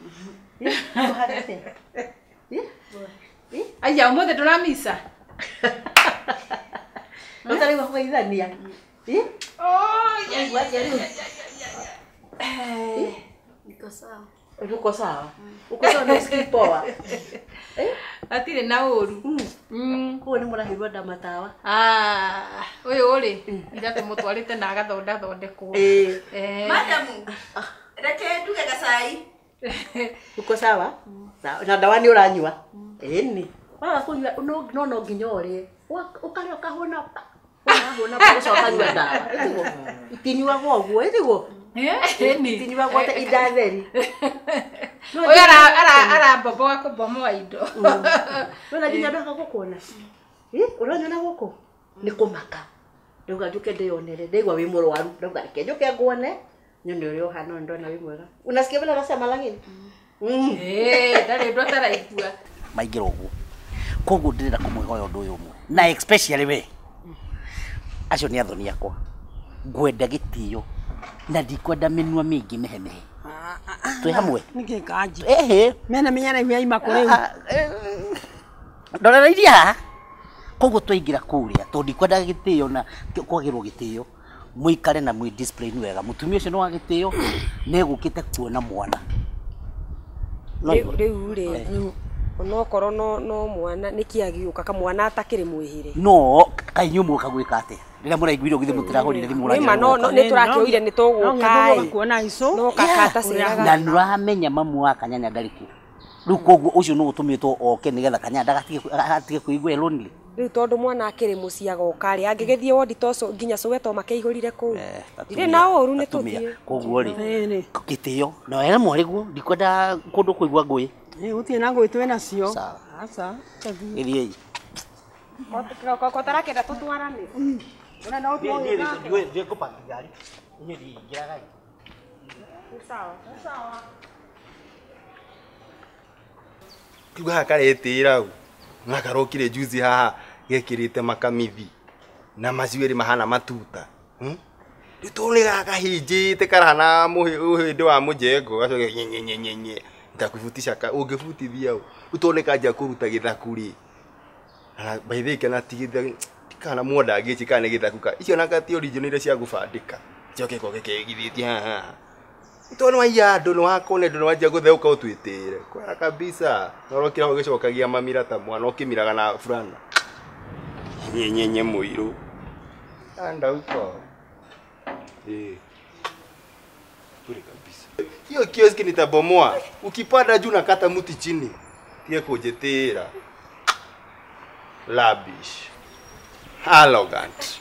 Aisha, ũmũthĩ ndũramisa. Ũtarĩgua kũgeithania. Niko sawa. Uko sawa? Uko sawa na skipoa. Atirĩ na ũru. Kuo nĩ mũrahirwo ndamatawa. Ũyũ rĩ, ira tũmũtwarĩte na agathondekwo. Madamu. Reke nduge gacai. Uko sawa? Sawa. Na ndawa nĩ ũranyua? Ĩni. Waga kũnyua no nginya ũrĩe. Ũkarĩa ũkahũna. Ũkahũna ũgacoka nyua ndawa. Itinyuagwo ũguo, ĩtiguo? Itinyuagwo ta indatheri. Ũyũ arambomboga kũmbomoa indo. Wena nginya ndoka gũkuona. Ũranyona gũkũ? Nĩ kũmaka. Ndauga njuke ndĩyonere, ndaigua wĩ mũrwaru. Ndauga reke njuke nguone. Nyone ũrĩa ũhana ndona wĩ mwega. Unasikia vile anasema lakini? Ndarĩ ũndũ ataraigua. Maingĩra ũguo. Koguo ndĩrenda kũmwĩhoya ũndũ ũyũ ũmwe. Na especially we. Acio nĩ athoni akwa. Ngwenda gĩtĩo. Na ndikwenda mĩnua mĩingĩ mehemehe. Twĩ hamwe. Nĩkĩ kanji? Mena menyana ima kũrĩ. Ndorera iria. Koguo twaingĩra kũrĩa tondũ ndikwenda gĩtĩo na kwagĩrwo gĩtĩo. Mũikare na mwĩ discipline wega. Mũtumia ũcio nĩ wa gĩtĩo nĩ egũkĩte kuona mwana. Rĩu rĩ onokorwo no mwana nĩ kĩagĩũka kamwana atakĩrĩ mwĩhĩre. No kainyu mũka gwĩka atĩa? Rĩrĩa mũraiguire githĩ mũtirahũrire thimũ mũraigua. No nĩ tũrakĩoire nĩ tũgũka. Kuona Aizu. No kakata ceraga. Na nĩũramenya mamu wa Kanyanya ndarĩ kuo. Rĩu koguo ũcio nĩ gũtũmĩtwo oke nĩgetha Kanyanya ndagatige kũigua lonely. riu tondu mwana akiri mucia goka ri angigethie wodi toso nginya Soweto makeihurire ku ire na oru ni tuthie koguo ri gitio na wega mwariguo ndikwenda kundu kuigua ngui utie na ngui twena cio aca githie ko tarakenda tutwarane una no ndiye kupaki gari ni ngira gai sawa kiuga hakaretira u ngakarokire juzi haha gekirite makamithi na maciweri mahana matuta ritone gaka hinjite karana muhindi wa mujengo gacoke nyenyenyenye ndakufutisha ka ungifutithia u utone kanja kuruta githakuri na baithike na tigithia kana muonda ngici kana githakuka icio na kati original ile cia gubandika coke ko gekegithitie haha Ito no ya ndo no akone ndo wajia gutheuka utwitire kwa kabisa norokira ugicokagia mamira ta mwana ukimiraga na fulana nyenyenye muiru anda uko pure kabisa hiyo kioski nitabomoa ukipanda juu na kata mti chini tie kujetera labish arrogant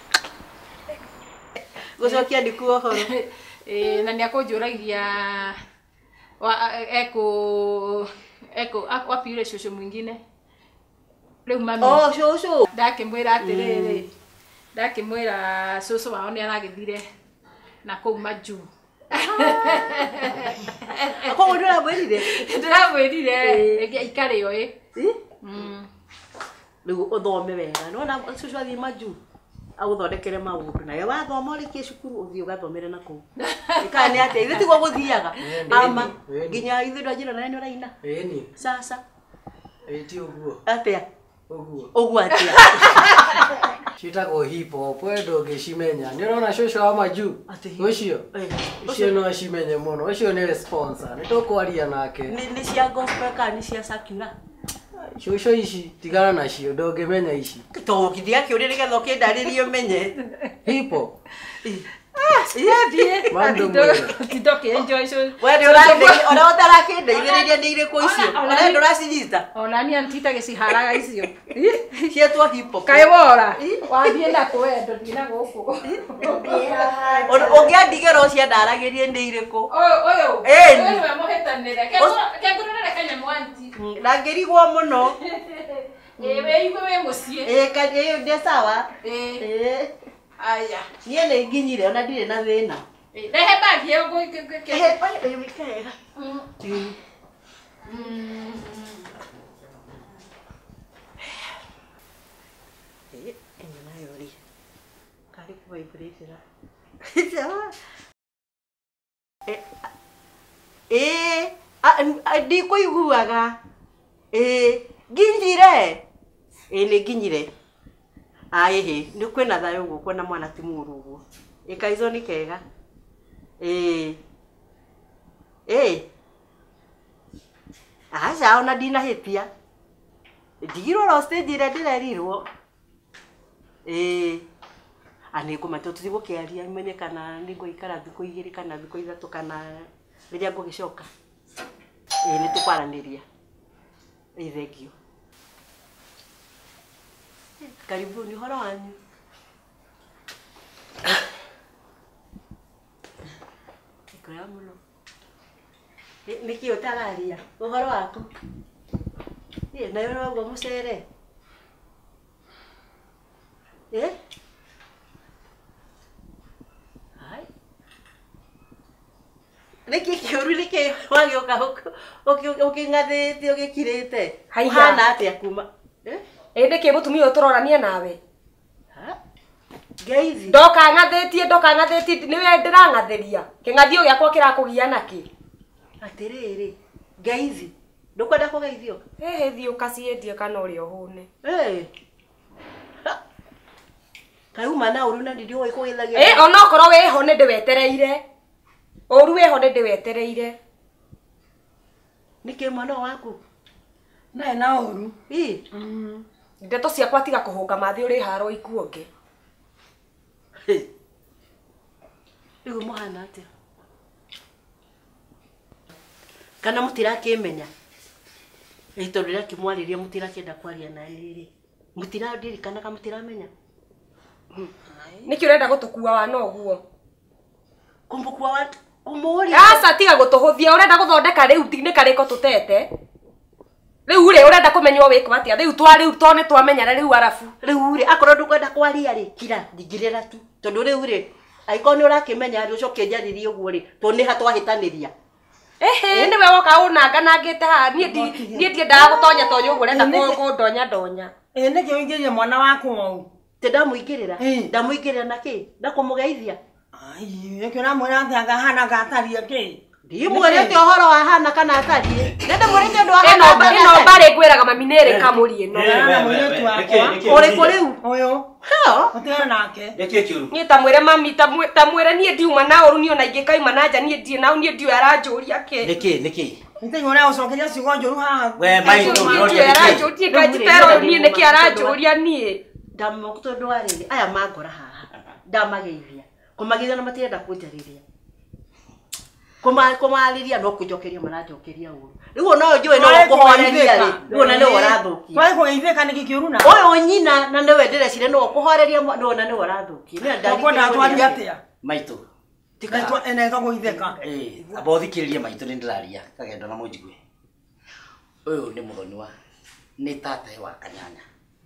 gucokia ndikuo horo na ni akonjuragia eko akwapire shosho mwingine riu mami shosho ndakimwira atiriri ndakimwira shosho wao ni aragithire na kou maju ako ndiramwirire ikare yo riu uthome wega nona shosho athi maju aguthondekere maundu nayo wathoma urikie cukuru uthii ugathomere naku ikane ate ithe tigwo guthiaga ama nginya ithe ndajira nani uraina ni sasa ti uguo atia uguo atia chitago hip hop ndo gicimenya ni urona shosho wa maju ucio ucio no acimenye muno ucio ni sponsor ni tukwaria nake ni cia gospel ka ni cia sakura shosho ici tigana nacio ndongimenya ici to githia kiuri nigetha ukindaririe menye hipo die tidoke enjoy so wewe ora utarakindithiriria ni iriku icio ora nduracithita ona ni antita giciharaga icio cietwa hipo kai wora wathienda kwendo dina guku ungiandigera ucio ndaragirie ni iriku oyo wewe muhetanire kengurire kanya mwanti ndangirigwo muno we igwe we mucie kaje ndi sawa aya nie ni nginyire ona ndire na thina rehe bagi yo ehe mikega nayo ri kari kuibrethera ndi kuiguaga nginyire ni nginyire aihi ni kwina thayo guko na mwana ti muru uguo ikaizo ni kega aca ona ndina hitia ndigirwo ro stage ire ndirerirwo ani kumata tutigukiaria imenye kana ningo ikara thiku 2 kana thiku 3 kana riria ngugicoka ni tukwaraniria thank you karibuni horo wanyu ikoya muno niki utararia uhoro waku nayo no mucere hai niki kiuru niki wagioka ukingathite ugikirite hana atia kuma ndike mutumia uturorania nawe geizi ndoka ngathetie niwe ndirangatheria kingathio giakwa kirakugia naki atiriri geizi ndukwenda kugeithio thio kaciendie kana uri ohune kaiuma na uru na ndio ikugeithagia ona okoro weho ni ndiwetereire oru weho ni ndiwetereire niki mwana waku nae na oru ndeto ciakwa tiga kuhunga mathi uri haro ikuonge riu muhana atia kana mutirakimenya ito riria kimwariria mutirakenda kwaria na riri Mutiradirikana kama mutiramenya. Niki urenda gutukua wa no guo. Kumbukua wa umuri. Asa tiga gutuhuthia urenda guthondeka riu tine kariko tutete. Riu ri urenda kumenya wiko atia riu tone twamenya riu arafu. Riu ri akorwo ndukwenda kwaria ri kira thingirira tu. Tondu riu ri aikoni urakimenya ri ucoke njaririe uguo ri to ni hatwahitaniria. Ni we woka unanga nangite ha nie ndaga gutonya tonyo uguo urenda kundonya. Niki uingiririe mwana waku wau. Te ndamuingirira naki ndakumugeithia. Niki uramwira anga hana gataria ki. Ndimwirite uhoro wa hana kana atarie. Nende mwirite ndu hana ino bare ngwiraga mami nere kamuri ino. Ore koriu. Oyo. Ha? Utira nake. Niki kiuru. Ni tamwire mami tamwire nie ndiuma na oru ni ona ingikaima na nja nie ndie na nie ndio aranjuria ke. Niki. Nitego ora ucokeria ciugo njuru haha. We maito ndoria aranjuria kajitero nie niki aranjuria nie. Ndamukto ndwarire aya mangora haha. Ndamageithia. Kumageithia na matienda kunjariria. Kumaliria no kujokeria marajokeria uru. Riu no njue no kuhoreria ri. Riu na no warathukia. Twai kugeithika niki kiuru na. Oyo nyina na ndewe ndirecire no kuhoreria no na no warathukia. Ni ndari. Kwenda atwari atia. Maito. Tika ene to kuithika. Abothikiriria maito ni ndiraria kagendo na munjigwe. Oyo ni muthoni wa ni tata wa Kanyanya.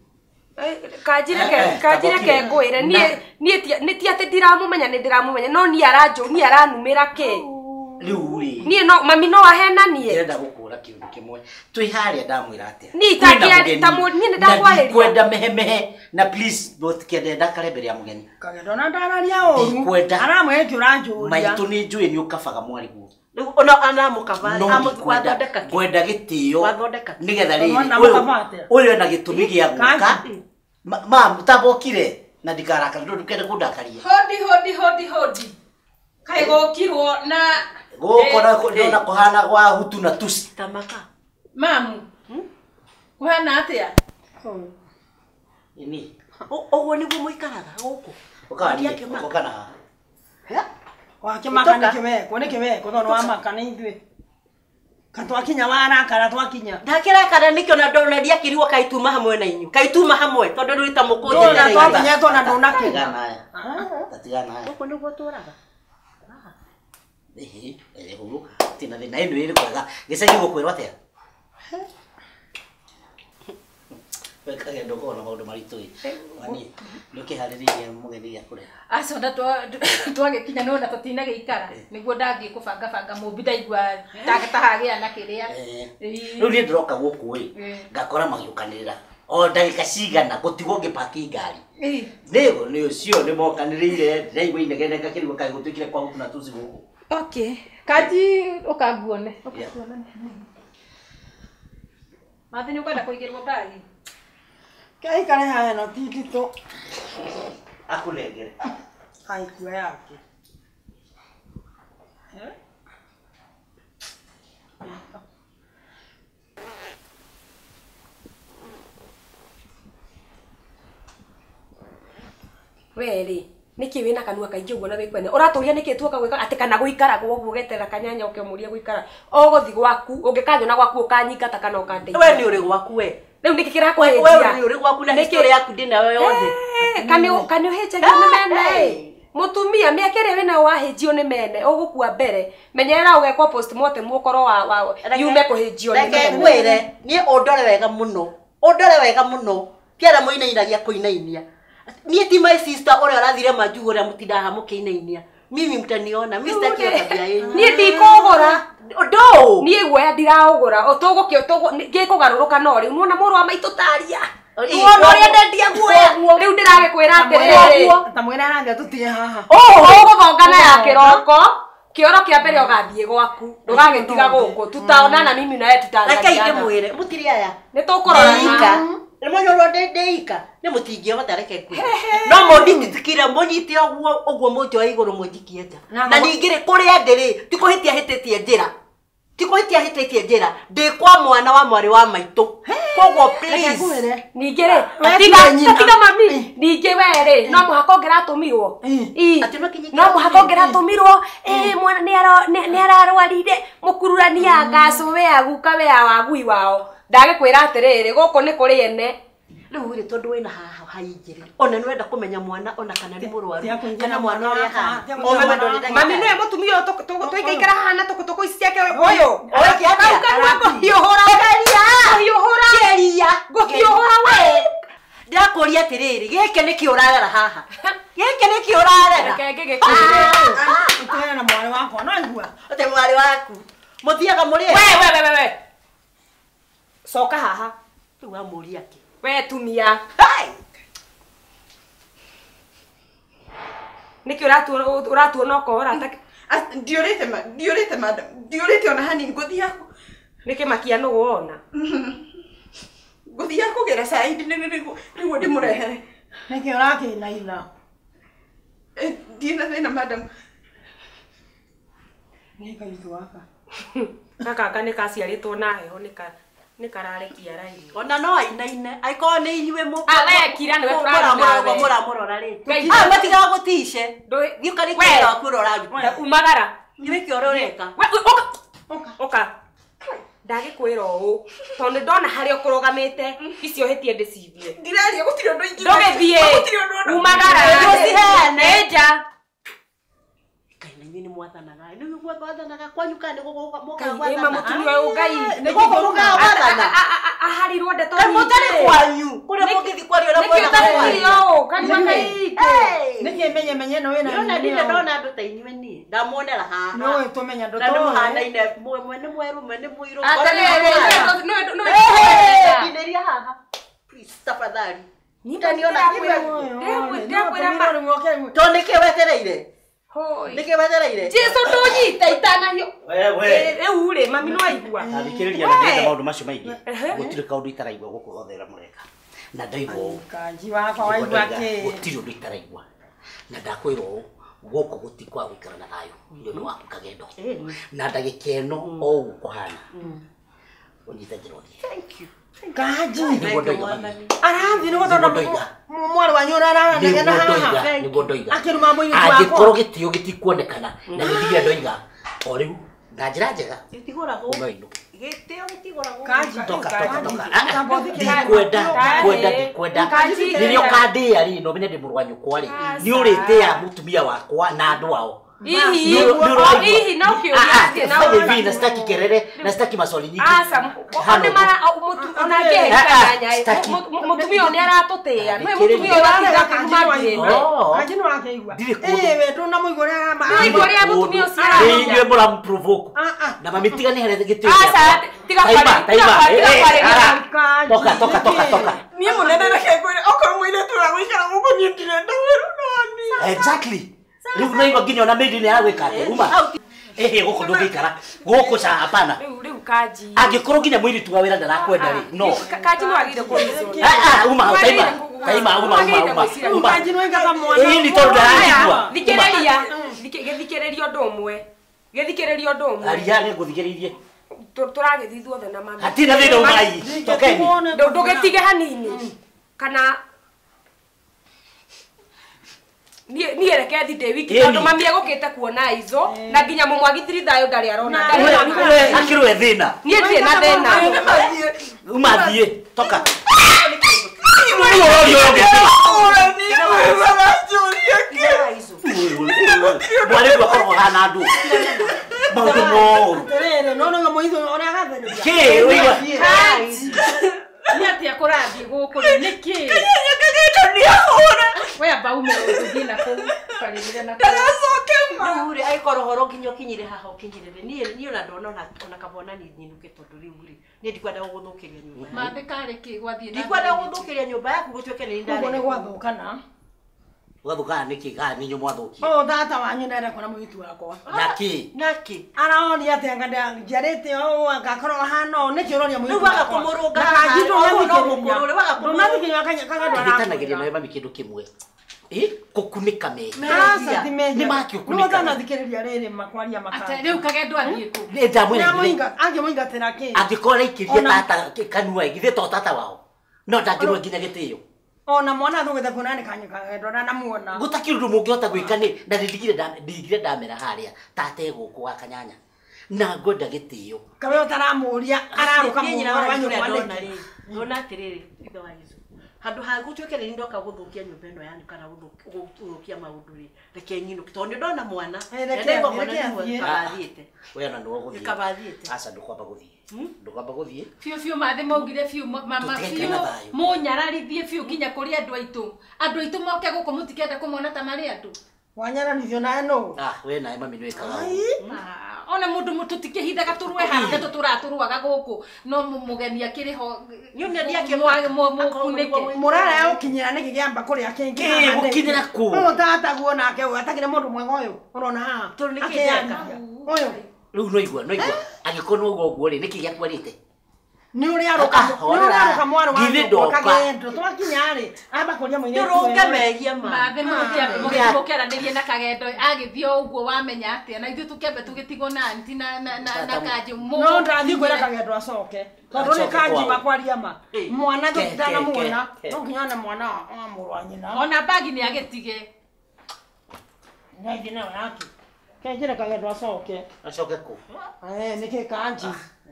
Kajire ke ngwire nie ti ati ndiramumenya no ni aranumira ke. Riu ri. Nie no mami no ahena nie. Ndenda gukura kiundu kimwe. Twi haria ndamwira atia. Ni takia tamuri nie ndakwareria. Kwenda mehemehe na please both kende ndakare mbere ya mugeni. Kagendo na ndararia oru. Kwenda. Aramwe kiuranjuria. Maitu ni njui ni ukabaga mwari guo. Riu ona anamukabari amutwathondeka. Kwenda gitio. Wathondeka. Nigetha riri. Uyu na gitumi gia guka. Mam tabokire na ndikarakara ndukende kundakaria. Hodi. Kai gokirwo na gukora kuhana gwa hutu na tusi tamaka. Mamu. Kuhana atia? Ini. Ogo ni muikaraga guku. Ukaria kemaka. He? Wa kemaka ni kime ko no wa maka ni ithwe. Katwakinya warakara twakinya. Ndakira kana nikio na ndona ndia kirwo kaituma hamwe na inyu. Kaituma hamwe tondu ndu ita mukunje na twakinya to na ndona kigana. Tatigana. Uko ndugo turaga. Huru tina thina ino iri kwega gicagi gukwirwa atia. Weka gendo kona maundu maritu wani nukiharirie mugeni ya kureha aconda twagikinya no na tutina giikara niguo ndangi kubanga mumbi ndaigua ndagetahagia na kiria riu ni ndiroka guku wi ngakora magiukanirira o ndagika cigana gutigwo ngipaki ngari nego ni ucio ni mokanirire ndaigua inegene ngakirigwo kai gutwikire kwa hutu na tusi guku. Okay. Kaji ukaguone. Mathini ukwenda kuigirwo bagi. Kai kare haya no titito. Akunengere. Hai kwa yake. Weri. Niki wina kanua kaingi uguo na wikwene uraturia niki tuoka gwika ati kana guikara guo getera Kanyanya ukemuria guikara ogothi gwaku ungikanyona gwaku ukanyika ta kana ukande we ni uri gwaku we riu niki kirakuhetia we ni uri gwaku na history yaku ndina we yothe kani uhejagia ni mene mutumia miakere wina wahejio ni mene ugukua mbere menyerera ugekwa postmortem ukoro wa yume kuhejio ni mene kwire ni ondore wega muno kiara muinainagia kuinainia. Ni ti my sister ore arathire majugo ria mutindaha mukinainia. Mimi mtaniona, mimi sitaki tabia yenu. Ni ndikogora. Ndo. Ni gwe ndiraogora. Otogo ngikugaruruka no ri. Muona muru wa maitu taria. Muona ria ndendia guoya. Riu ndirage kwira atiriri. Tamwira arathia tutie haha. Uguthongana ya kiroko. Kioro kia mbere ugathie gwaku. Ndugagetiga guku. Tutaonana mimi na wewe tutaangalia. Reke inde mwire. Mutiri aya. Ni tukorana. Monyoro ndeika ni mutingie batareke kwi no mondititikira monyite ogwo muti wa iguru munjikie nja na ningire kuria ndiri tikuhitia hititie ndikwa mwana wa mwari wa maitu kogwo please ningire tiga mami ninge were no muhako ngeratumirwo no muhako ngeratumirwo mwana ni ararwarire mukururania ngaco we aguka we awagui wao ndage kwira atiriri guku ni kuri ene Riu ri tondu wina haha haingire. Ona ni wenda kumenya mwana ona kana ni murwaru. Kana mwana uri hana. Mami no mutumia tuikaikara hana tuko isi yake oyo. Gokiohora we. Ndakuria atiriri gike niki urarera haha. Gike niki urarera. Utena na mwari wako no igua. Ate mwari waku. Muthiaga muri. We. Soka haha. Tu wa muri yake. We tumia. Niki uratuona ko urataka. Ndiorete madam. Ndiorete ona hani ngothi yako. Niki makia no wona. Ngothi yako gera side niguo ndimurehere. Niki urake na ila. Dina thina madam. Nika itwaka. Kaka nikaciaritwo nayo nikarareki araini. Ona no ainaine aiko ni inywe mu. Kira niwe murora ri. Matiga gutishe. Giukari kwera kurora ndu. Umagara. Niwe kiororeka. Oka. Ndagikwira uu. Tondu ndona haria ukurugamite icio hetie ndicithie. Ndiraria gutiri undu ingi. Ndugithie. Umagara. Ndusihene. Eja. Ni mwathanaga ni mwathanaga kwanyu kandi guguka moka mwathanaga ema mutumia uyu ngai ni guguka mwathana aharirwo ndeto ni mutari kwanyu kuria mugithi kwario na mwana kwario kandi makai niki menye no wena ndona ndona andu ta inywe ni ndamuonera haha no tumenya ndo to hana ine mwene mweru mwene muiro no ndineria haha please tafadhali nitaniona tondike wetereire Nike batereire. Jesu ndonyita itana hiyo. Wewe. Ure mami no aigua. Thikiriria na ndenda maundu macio maingi. Gutire kaundu itaraigua guku othera mureka. Na ndaigua. Kanji wakwa waigua ke. Gutire undu itaraigua. Na ndakwirwo guku gutikwa gwikara na thayo. Ndio no akagendo. Na ndagikeno o ukuhana. Unyita jirothi. Thank you. Kanji. Arathi ni gutona mwari wanyu rara ndagena haha. Ni ndoiga. Akiruma mwini wako. Agikoro gitio gitikuonekana. Na githiga ndoiga. O riu na njira njega. Gitigora go. Gitio gitigora go. Kanji toka. Kwenda. Nirio kandia ri no bine ndi murwanyu kwari. Ni urite ya mutumia wakwa na andu ao. Hihi na ukioria na wewe na sitaki kelele na sitaki maswali nyingi. Hano mara unage Kanyanya. Mutumia ni aratutia. No mutumia uratiga kumagire. Kanji no akeigua. We ndona muigore ama. Muigore mutumia uciara. Ndiye mura mprovoke. Na mamitiga ni harete gitio. Tiga Toka. Ni munene na kegwire okoro mwine turagwikara guko nyindire ndaweru nani. Exactly. Riu naiwa nginya na made ni aragwika ati uma. Guku ndugikara. Guku cha hapana. Riu Kanji. Angikorwo nginya mwiri tu wawira ndarakwenda ri. No. Kanji no agire kurizwo. Uma uma. Kanji no ingaga mwana. Hii ni tondu aragikua. Githikiririo ndomwe. Githikiririo ndomwe. Aria ni nguthikiririe. Turagithithwo the na mama. Hatina thina umai. Tokeni. Ndugetige hanini. Kana ni reke thinde wiki tondu mami egukite kuona izo na nginya mumwagitiri thayo ndari arona akirwe thina ni ndire na thina umathie toka mwari gwakorwo hana andu maundu moru no moitho ona gatheria ke wiwa ni atia kurathie guku niki ni ahora we aba ume uthina ku karirire na riu ri aikoro horo nginyo kinyire haha ukinyirire ni ona ndona ona kabona ni nyinuke tondu riu ri ni ndikwenda guguthukiria nyumba mandikare ki gwathie na ndikwenda guguthukiria nyumba yaku gutweke ni ndare ngone gwathukana gathuka niki ga ninyo mwathuki tata wanyu ndara kona muitu wakwa naki araoni ate nganda njarete o agakorwo hano niki uroria muitu wakwa waga kumurunga kanji no nathikiriria kanya ndwara gitanagiria nawe mami kindu kimwe kukunika ni makio kunika no nathikiriria riri makwaria makara ate riu kagendo athie ku ni ndamwira angimuinga tena ki angikora ikiria tata kanua igithe to tata wao no ndangirwa nginya gitio ona mwana thugitha kunani kanyu kagendo na namuona gutakiru mungihota gwikani na ndigire ndamera haria tate guku wa Kanyanya na ngoda gitio kawe utaramuria araruka munyira wanyu kwandona ri ndona atiriri itho wa Yesu handu ha gutuike ni ndoka guthukia nyumba ino yani kana guthukia maundu ri reke nyino tondu ndona mwana ndego mwana ni kabathiete we na no guthie kabathiete asa ndukwamba guthie Fiu mathe maugire fiu mama fiu munyararithie fiu kinya kuri andu aitu moke guko mutikenda kumona ta mari andu wanyaranithio nae no we na mami ni wekaga ona mundu mututikihithaga turwe hake tuturaturwaga guku no mugeni akiriho nyone ndiake mukunike murara ukinyira niki giamba kuri akengi ukinyira ku tata guona ake atagire mundu mwega uyu urona ha tunikijaka uyu riu no igwa agikono ugo ri niki giakwarite ni uri aruka mwana wa kagendo twakinyari aba kuria mwine turuga megia mathe mukera na kagendo agithio uguo wamenya atia na ithu tukembe tugitigo na anti na kanju no ndathi kwira kagendo acoke tondu ni kanji makwaria ma mwana gitana muona no kinyana mwana wa murwa nyina ona bagi ni agetige na thina yake kenjira kagendo acoke ku niki kanji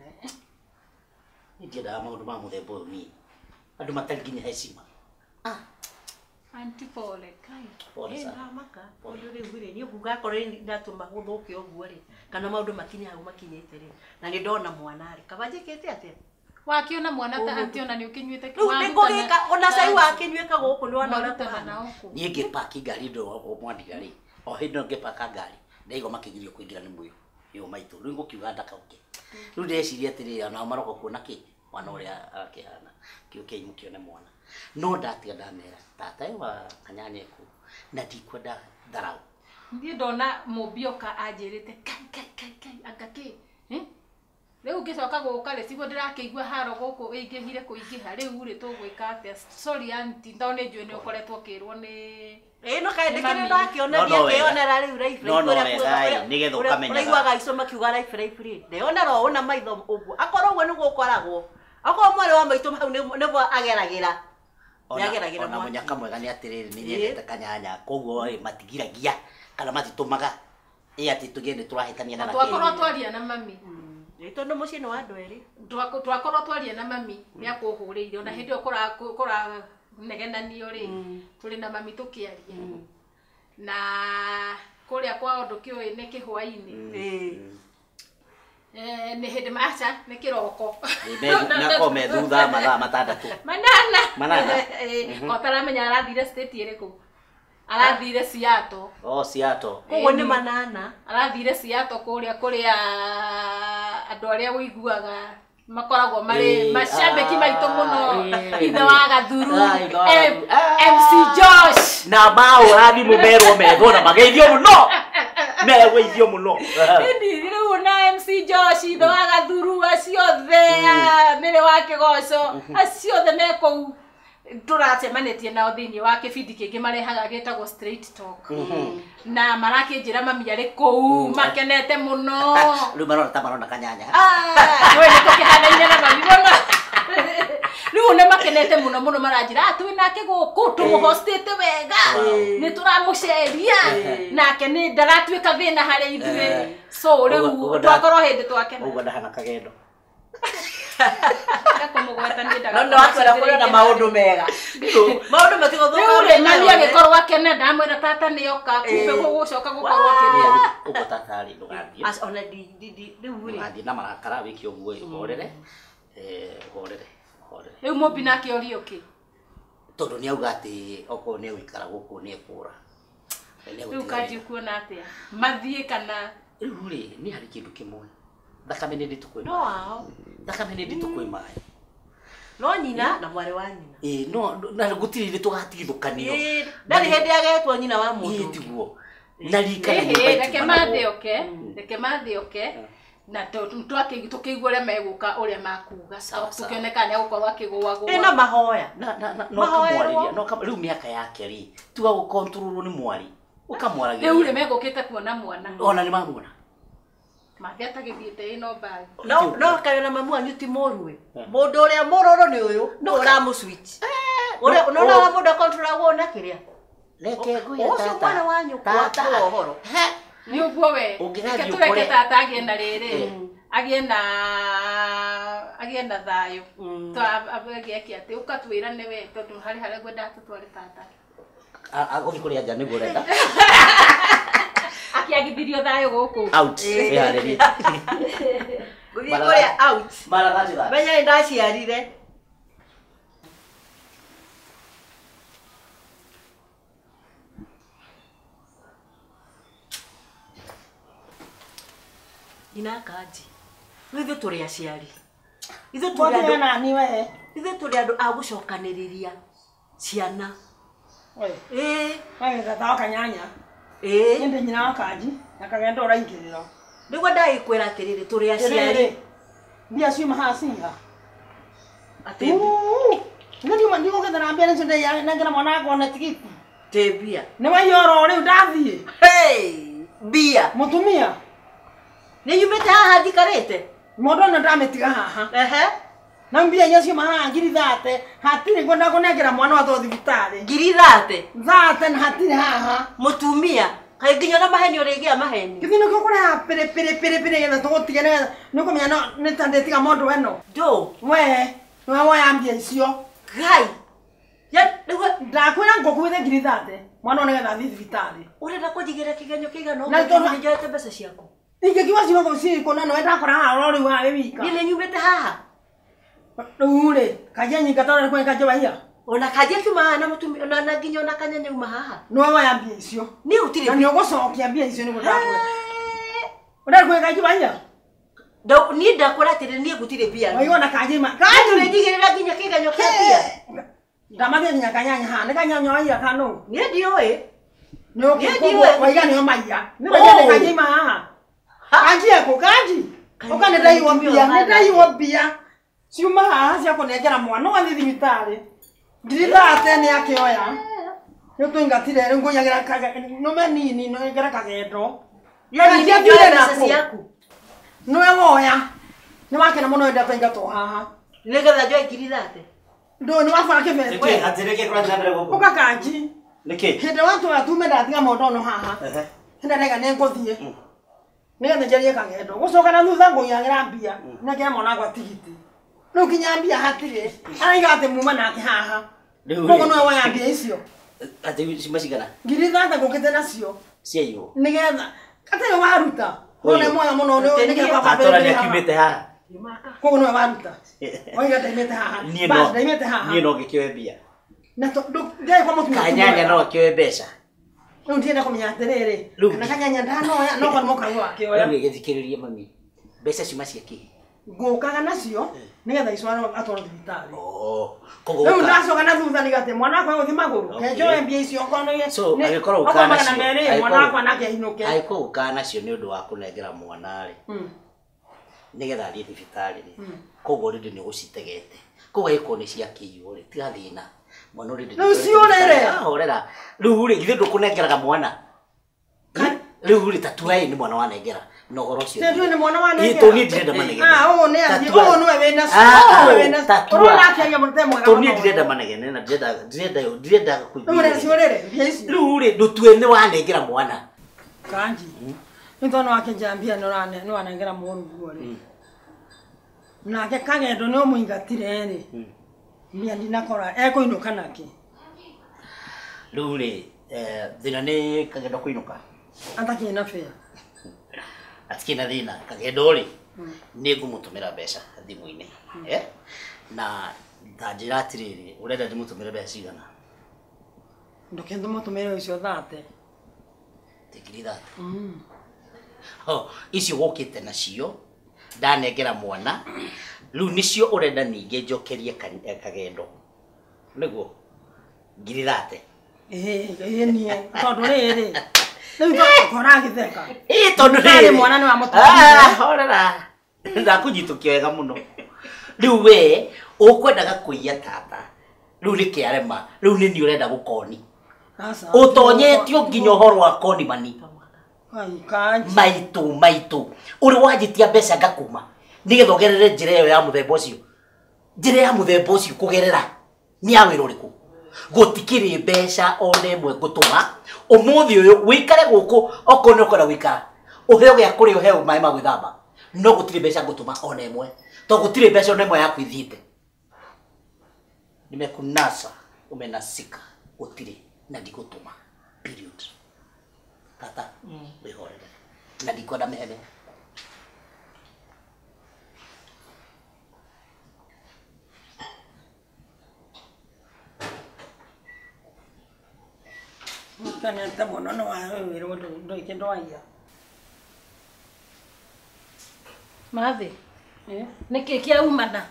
ndienda maundu ma muthemba uyu ni andu matanginya heshima anti pole kai pole sana maka ondu ri ngure ni kuga kore ndatuma guthuke oguo ri kana maundu makinyaga makinyite ri na ni ndona mwana ri kabajekete atia wakiona mwana ta anti ona ni ukinyuite kwa ngogeka ona sai wakinyuika guku ni wana ora ni ngipaki gari ndo mwandiga ri o hindo ngipaka gari ndaigo makigirio kuingira ni muyo yo maitu riu ngukiuga ndakauke riu ndeciria atiri ona maroko kuona ki mwana uria akihana kiuke imukione mwana no ndatia ndamera tata wa Kanyanya ku na ndikwenda ndarau ndie ndona mubioka anjirite kai agaki riu ngicoka guka ri sigo ndirakeigua haro guku ingihire kuingiha riu ri tugwika atia sorry auntie ndone njue ni ukoretwo kirwo ni no kaendekere ndakiona ndionera riu life nigetha ukamenya raigwaga ico makiuga life ndionera ona maitho uguo akorwo uguo niguo ukoragwo akorwo mwari wa maitu hau niguo ageragira ona munyaka mwega ni atiriri ni nyendete Kanyanya koguo matigiragia kana matitumaga ati tugende turahitania na twakorwo twaria na mami tondu mucii ni wa andu eri twakorwo twaria na mami ni akuhurire ona hindi kora negenanio ri turi na mami tukiaria na kuria kwa undu kioi ni kihwaini ni hindi macha ni kiroko na kome thutha mathaa matandatu manana otaramenya arathire state iriku arathire Seattle Seattle koguo ni manana arathire Seattle kuria andu aria wiguaga makoragwo mari mashabiki maitu muno ithe wa gathuru MC Josh na bao rathi mumerwo metho na mageithio muno meweithio muno riu na MC Josh ithe wa gathuru aciothe mere wa kigoco aciothe meko turacemanĩtie nao thĩinĩ wa kĩbindi kĩngĩ marehaga gĩtagwo straight talk na marakĩnjĩra mami arĩ kũu makenete mũno rĩu marona ta marona Kanyanya we nĩ tũkĩhanaine na mami mũno rĩu nĩ makenete mũno maranjĩra twĩ nake gũkũ tũmũhostĩte wega nĩ tũramũceria nake nĩ ndaratuĩka thĩna harĩ ithuĩ so rĩu twakorwo hĩndĩ twakena ũguo ndahana kagendo no atwara kuri na maundu mega maundu matigo thuka mami agikorwo akena ndamwira tata ni oka kumbe gugucoka gukorwo akiria uko tata ari ndugathie as ona di uri ngadi na marakara wiki oguo horere riu mobi nake ori oki tondu ni auga ati oko ni wikara guku ni ekura riu kaji kuona atia mathie kana riu ri ni hari kindu kimwe thakame nä ndä tå kwä no thakame nä ndä tå kwä maä no nyina na mwarä wa nyina no na gå tirä ndä tå gatigithå kanio ndarä hä ndä agetwo nyina wa må ndå tiguo na rika reke mathä oke na tå kä igua å rä a megåka å rä a makuga tå kä oneka nä agåkorwo akä gå na mahoya rä u mä aka yake rä tuga gå kontrolwo nä mwari å kamwaragä rä u rä megå kä te kuona mwana ona nä mamuona mageta githiete ino bag no kayona mamu anyu ti morwe mundu uria mororo ni uyu no uramu switch uria unaona mundu control wona kiria reke nguya tata ucio mwana wanyu tata ohoro ni uguo we ungigathi tureke tata agienda riri agienda agenda thayo twabageki ati ukatwira ne we tondu hari gwenda tutware tata agothi kuri anja niguo renda akiagithirio thayo guku out yareri guthi kuria out maragathi da benya ndaciarire ina kaji withe turi aciari ithe turi andu nani we ithe turi andu agucokaniriria ciana wewe tata Kanyanya ende nyina wakaji akagenda uraingiriro ndigwa ndagikwira atiriri turi aciari mbia ciuma hacinga ati ngani mandi ko kana mbia nso ndaya nangena mwana wako na tikiti tebia ne wayoro ri ndathie bia mutumia ne yumete haha thikarite mundu na ndametiga haha na mbia nyacio maha ngiri thate hatire ngona kunengera mwana wa thibitari ngiri thate na hatire haha mutumia kai nginya na maheni urigia maheni kithino ko kura pere getha tugutigene no kumenya no nitandetiga mundu weno do we wa mbia icio gai ya ndakwira ngokuithe ngiri thate mwana one getha thibitari urenda kunjigire kigenyo kigano na to njete mbeca ciaku ingekiwa ciwa ko ciiko na no enda kora haha rori wa wika ile nyumete haha ule Kanyanya katara kwa kajoba hiya ona kaje kuma na mutumi na nginyo na Kanyanya uma haha no wa mbia icio ni utire na ni ogocokia mbia icio ni gutakwe unda kwa kajoba hiya do ni ndakora tire ni gutire bia waiona kajima kaje urejigirira nginya kiganyo kia bia ndamathia nginya Kanyanya ha ni Kanyanya hiya kanu ni ndio no waiga ni omaiya ni waiga kajima ha kanjie ko kanji ukane ndaiwa mbia ciuma haha cia kunengera mwana wa thibitari ngirithate ni akioya yo tuingatire nguyagira no menini no ngera kagendo yani ndio mbeca ciaku no ngoya ni wakena muno enda tuingato haha nigetha njoi ngirithate ndo ni wafara kime niki atireke kura ndandre guku ukakanji niki hinde watu atume ndatiga mondono haha hinde rega ne nguthie nigetha njerie kagendo gucoka na thutha nguyagira mbia na kira mwana kwa tigiti no kinyambia hatire aigate muma nake haha kogo no wa yambia icio ati cimacigana ngiri thata ngukite nacio cia igo nigetha kate waruta one moya muno nigetha atora ni akimete haha kogo no waruta oiga ndaimete haha bas ndaimete haha ni no ngikioe mbia na to ndai kwa mutumia Kanyanya no akioe mbeca no ndienda kumenya atiriri kana Kanyanya ndanoya no kwa moka wake oya ni githikiririe mami mbeca cimacia ki ngukaga nacio nigetha icwaro atwaro thibitari kogo no ndacoka na thutha nigate mwana wakwa guthi maguru kejo mbia icio ngono ye so agikorwo ukana na mere mwana wakwa nake hinuke aiko ukana cio ni undu wa kunengera mwana ri nigetha athie thibitari ri kogo rindi ni gucitegete kogo iko ni cia kiyo ri tiga thina mwana rindi no cionere horera riu ri githe ndukunengeraga mwana riu ri tatuai ni mwana wanengera no goro cio ndio ni mwana wa nengera to ni direnda manegene ne athi no wena so wena ona akia muthe mwega to ni direnda manegene na direnda kuibi no ciorere yes riu ri ndutue ni wanengera mwana kanji ntono wake jambia no wanengera mwana guore nake kagendo no muingatire ri mbia ndinakora ekuinuka nake riu ri thina ni kagendo kuinuka ataki na fea atikina thina kagendo ri ni ngumutumira mbeca thimu-ini na ndanjira atiriri urenda ndimutumire mbeca cigana ndokendo mutumire ucio thate tigiri thate icio gukite nacio ndanengera mwana riu nicio urenda ninge njokerie kagendo niguo ngiri thate nie tondu riri riu kora githeka tondu riri mwana ni wa mutumia horera ndakunyitukia wega muno riu we ukwendaga kuiya tata riu ni kiarema riu ni urenda gukoni utonyetio nginya uhoro wa koni mani maitu uri wajitia mbeca ngakuma nigetha ugerere njira iyo ya muthemba ucio njira ya muthemba ucio kugerera ni ya wira uriku gutikiri mbeca one mwe gutuma umuthi uyu wikare guku okone ukora wikara uheo gya kuri uheo mai ma gwithamba no gutiri mbeca gutuma one mwe To gutire mbeca nemwe yaku ithite. Nimekunasa, umenasika, gutire na ndigutuma. Period. Tata, wihorere. Na ndikwenda mehebe. Kana tamono no wero ndo ikendo aya. Mathi. Niki kia umana.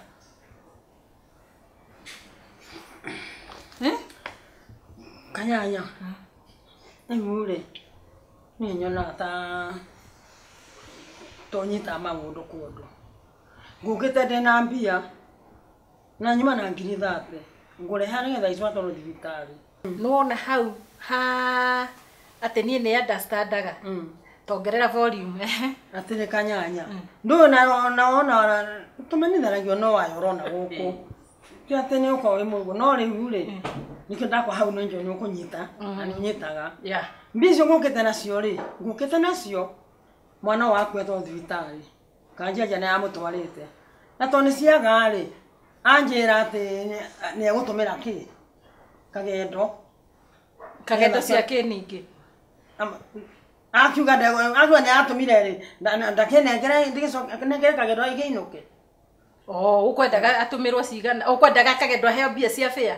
Kanyanya. Emure. Ni nyona ta tonyita mamundu kundu. Ngugite ndena mbia. Na nyuma na ngiri thate. Ngure hane getha icwa toro thibitari. Nuona hau ha ate nie ne understandaga. Tongerera volume. Atire Kanyanya. Ndo na tumenithanagia no wayo rona guku. Ki ate ne uko we mugo no ri hure. Nikyo ndakwa hau no njo ni ukunyita. Ani nyitaga. Yeah. Mbizo ngukite nacio ri. Ngukite nacio. Mwana waku eto thibitari. Kanja jana ya mutwarite. Na toni ciaga ri. Anjira ati ni egutumira ki. Kagendo. Kagendo ciake ningi. Akiuga agwa ni atumire ri. Ndakenengera ndigicoka kenengera kagendo igiinuke. Oh, ukwendaga atumirwo cigana? Ukwendaga kagendo heo mbia cia fare?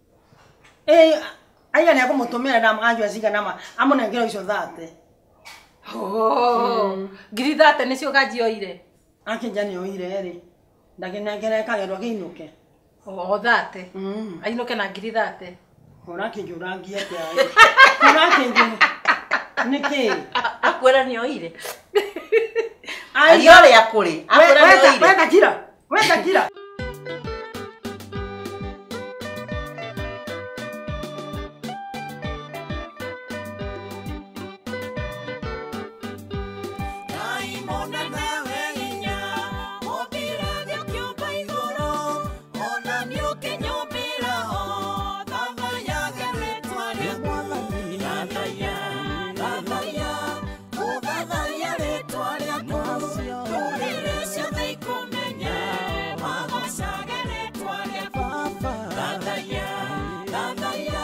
Aiga ni akumutumira na anjwa cigana ma amunengera icio thate. Oh. Ngiri thate nicio gajioire. Akinja ni oire ri. Ndakenengera kagendo giinuke. Oh, thate. Ainuke na ngiri thate. Ora kinjurangia kia. Ora kinju. Niki akwera ni oire. Ai ore akuri. Akwera ni oire. Wenda kira. Wenda kira. Kanyanya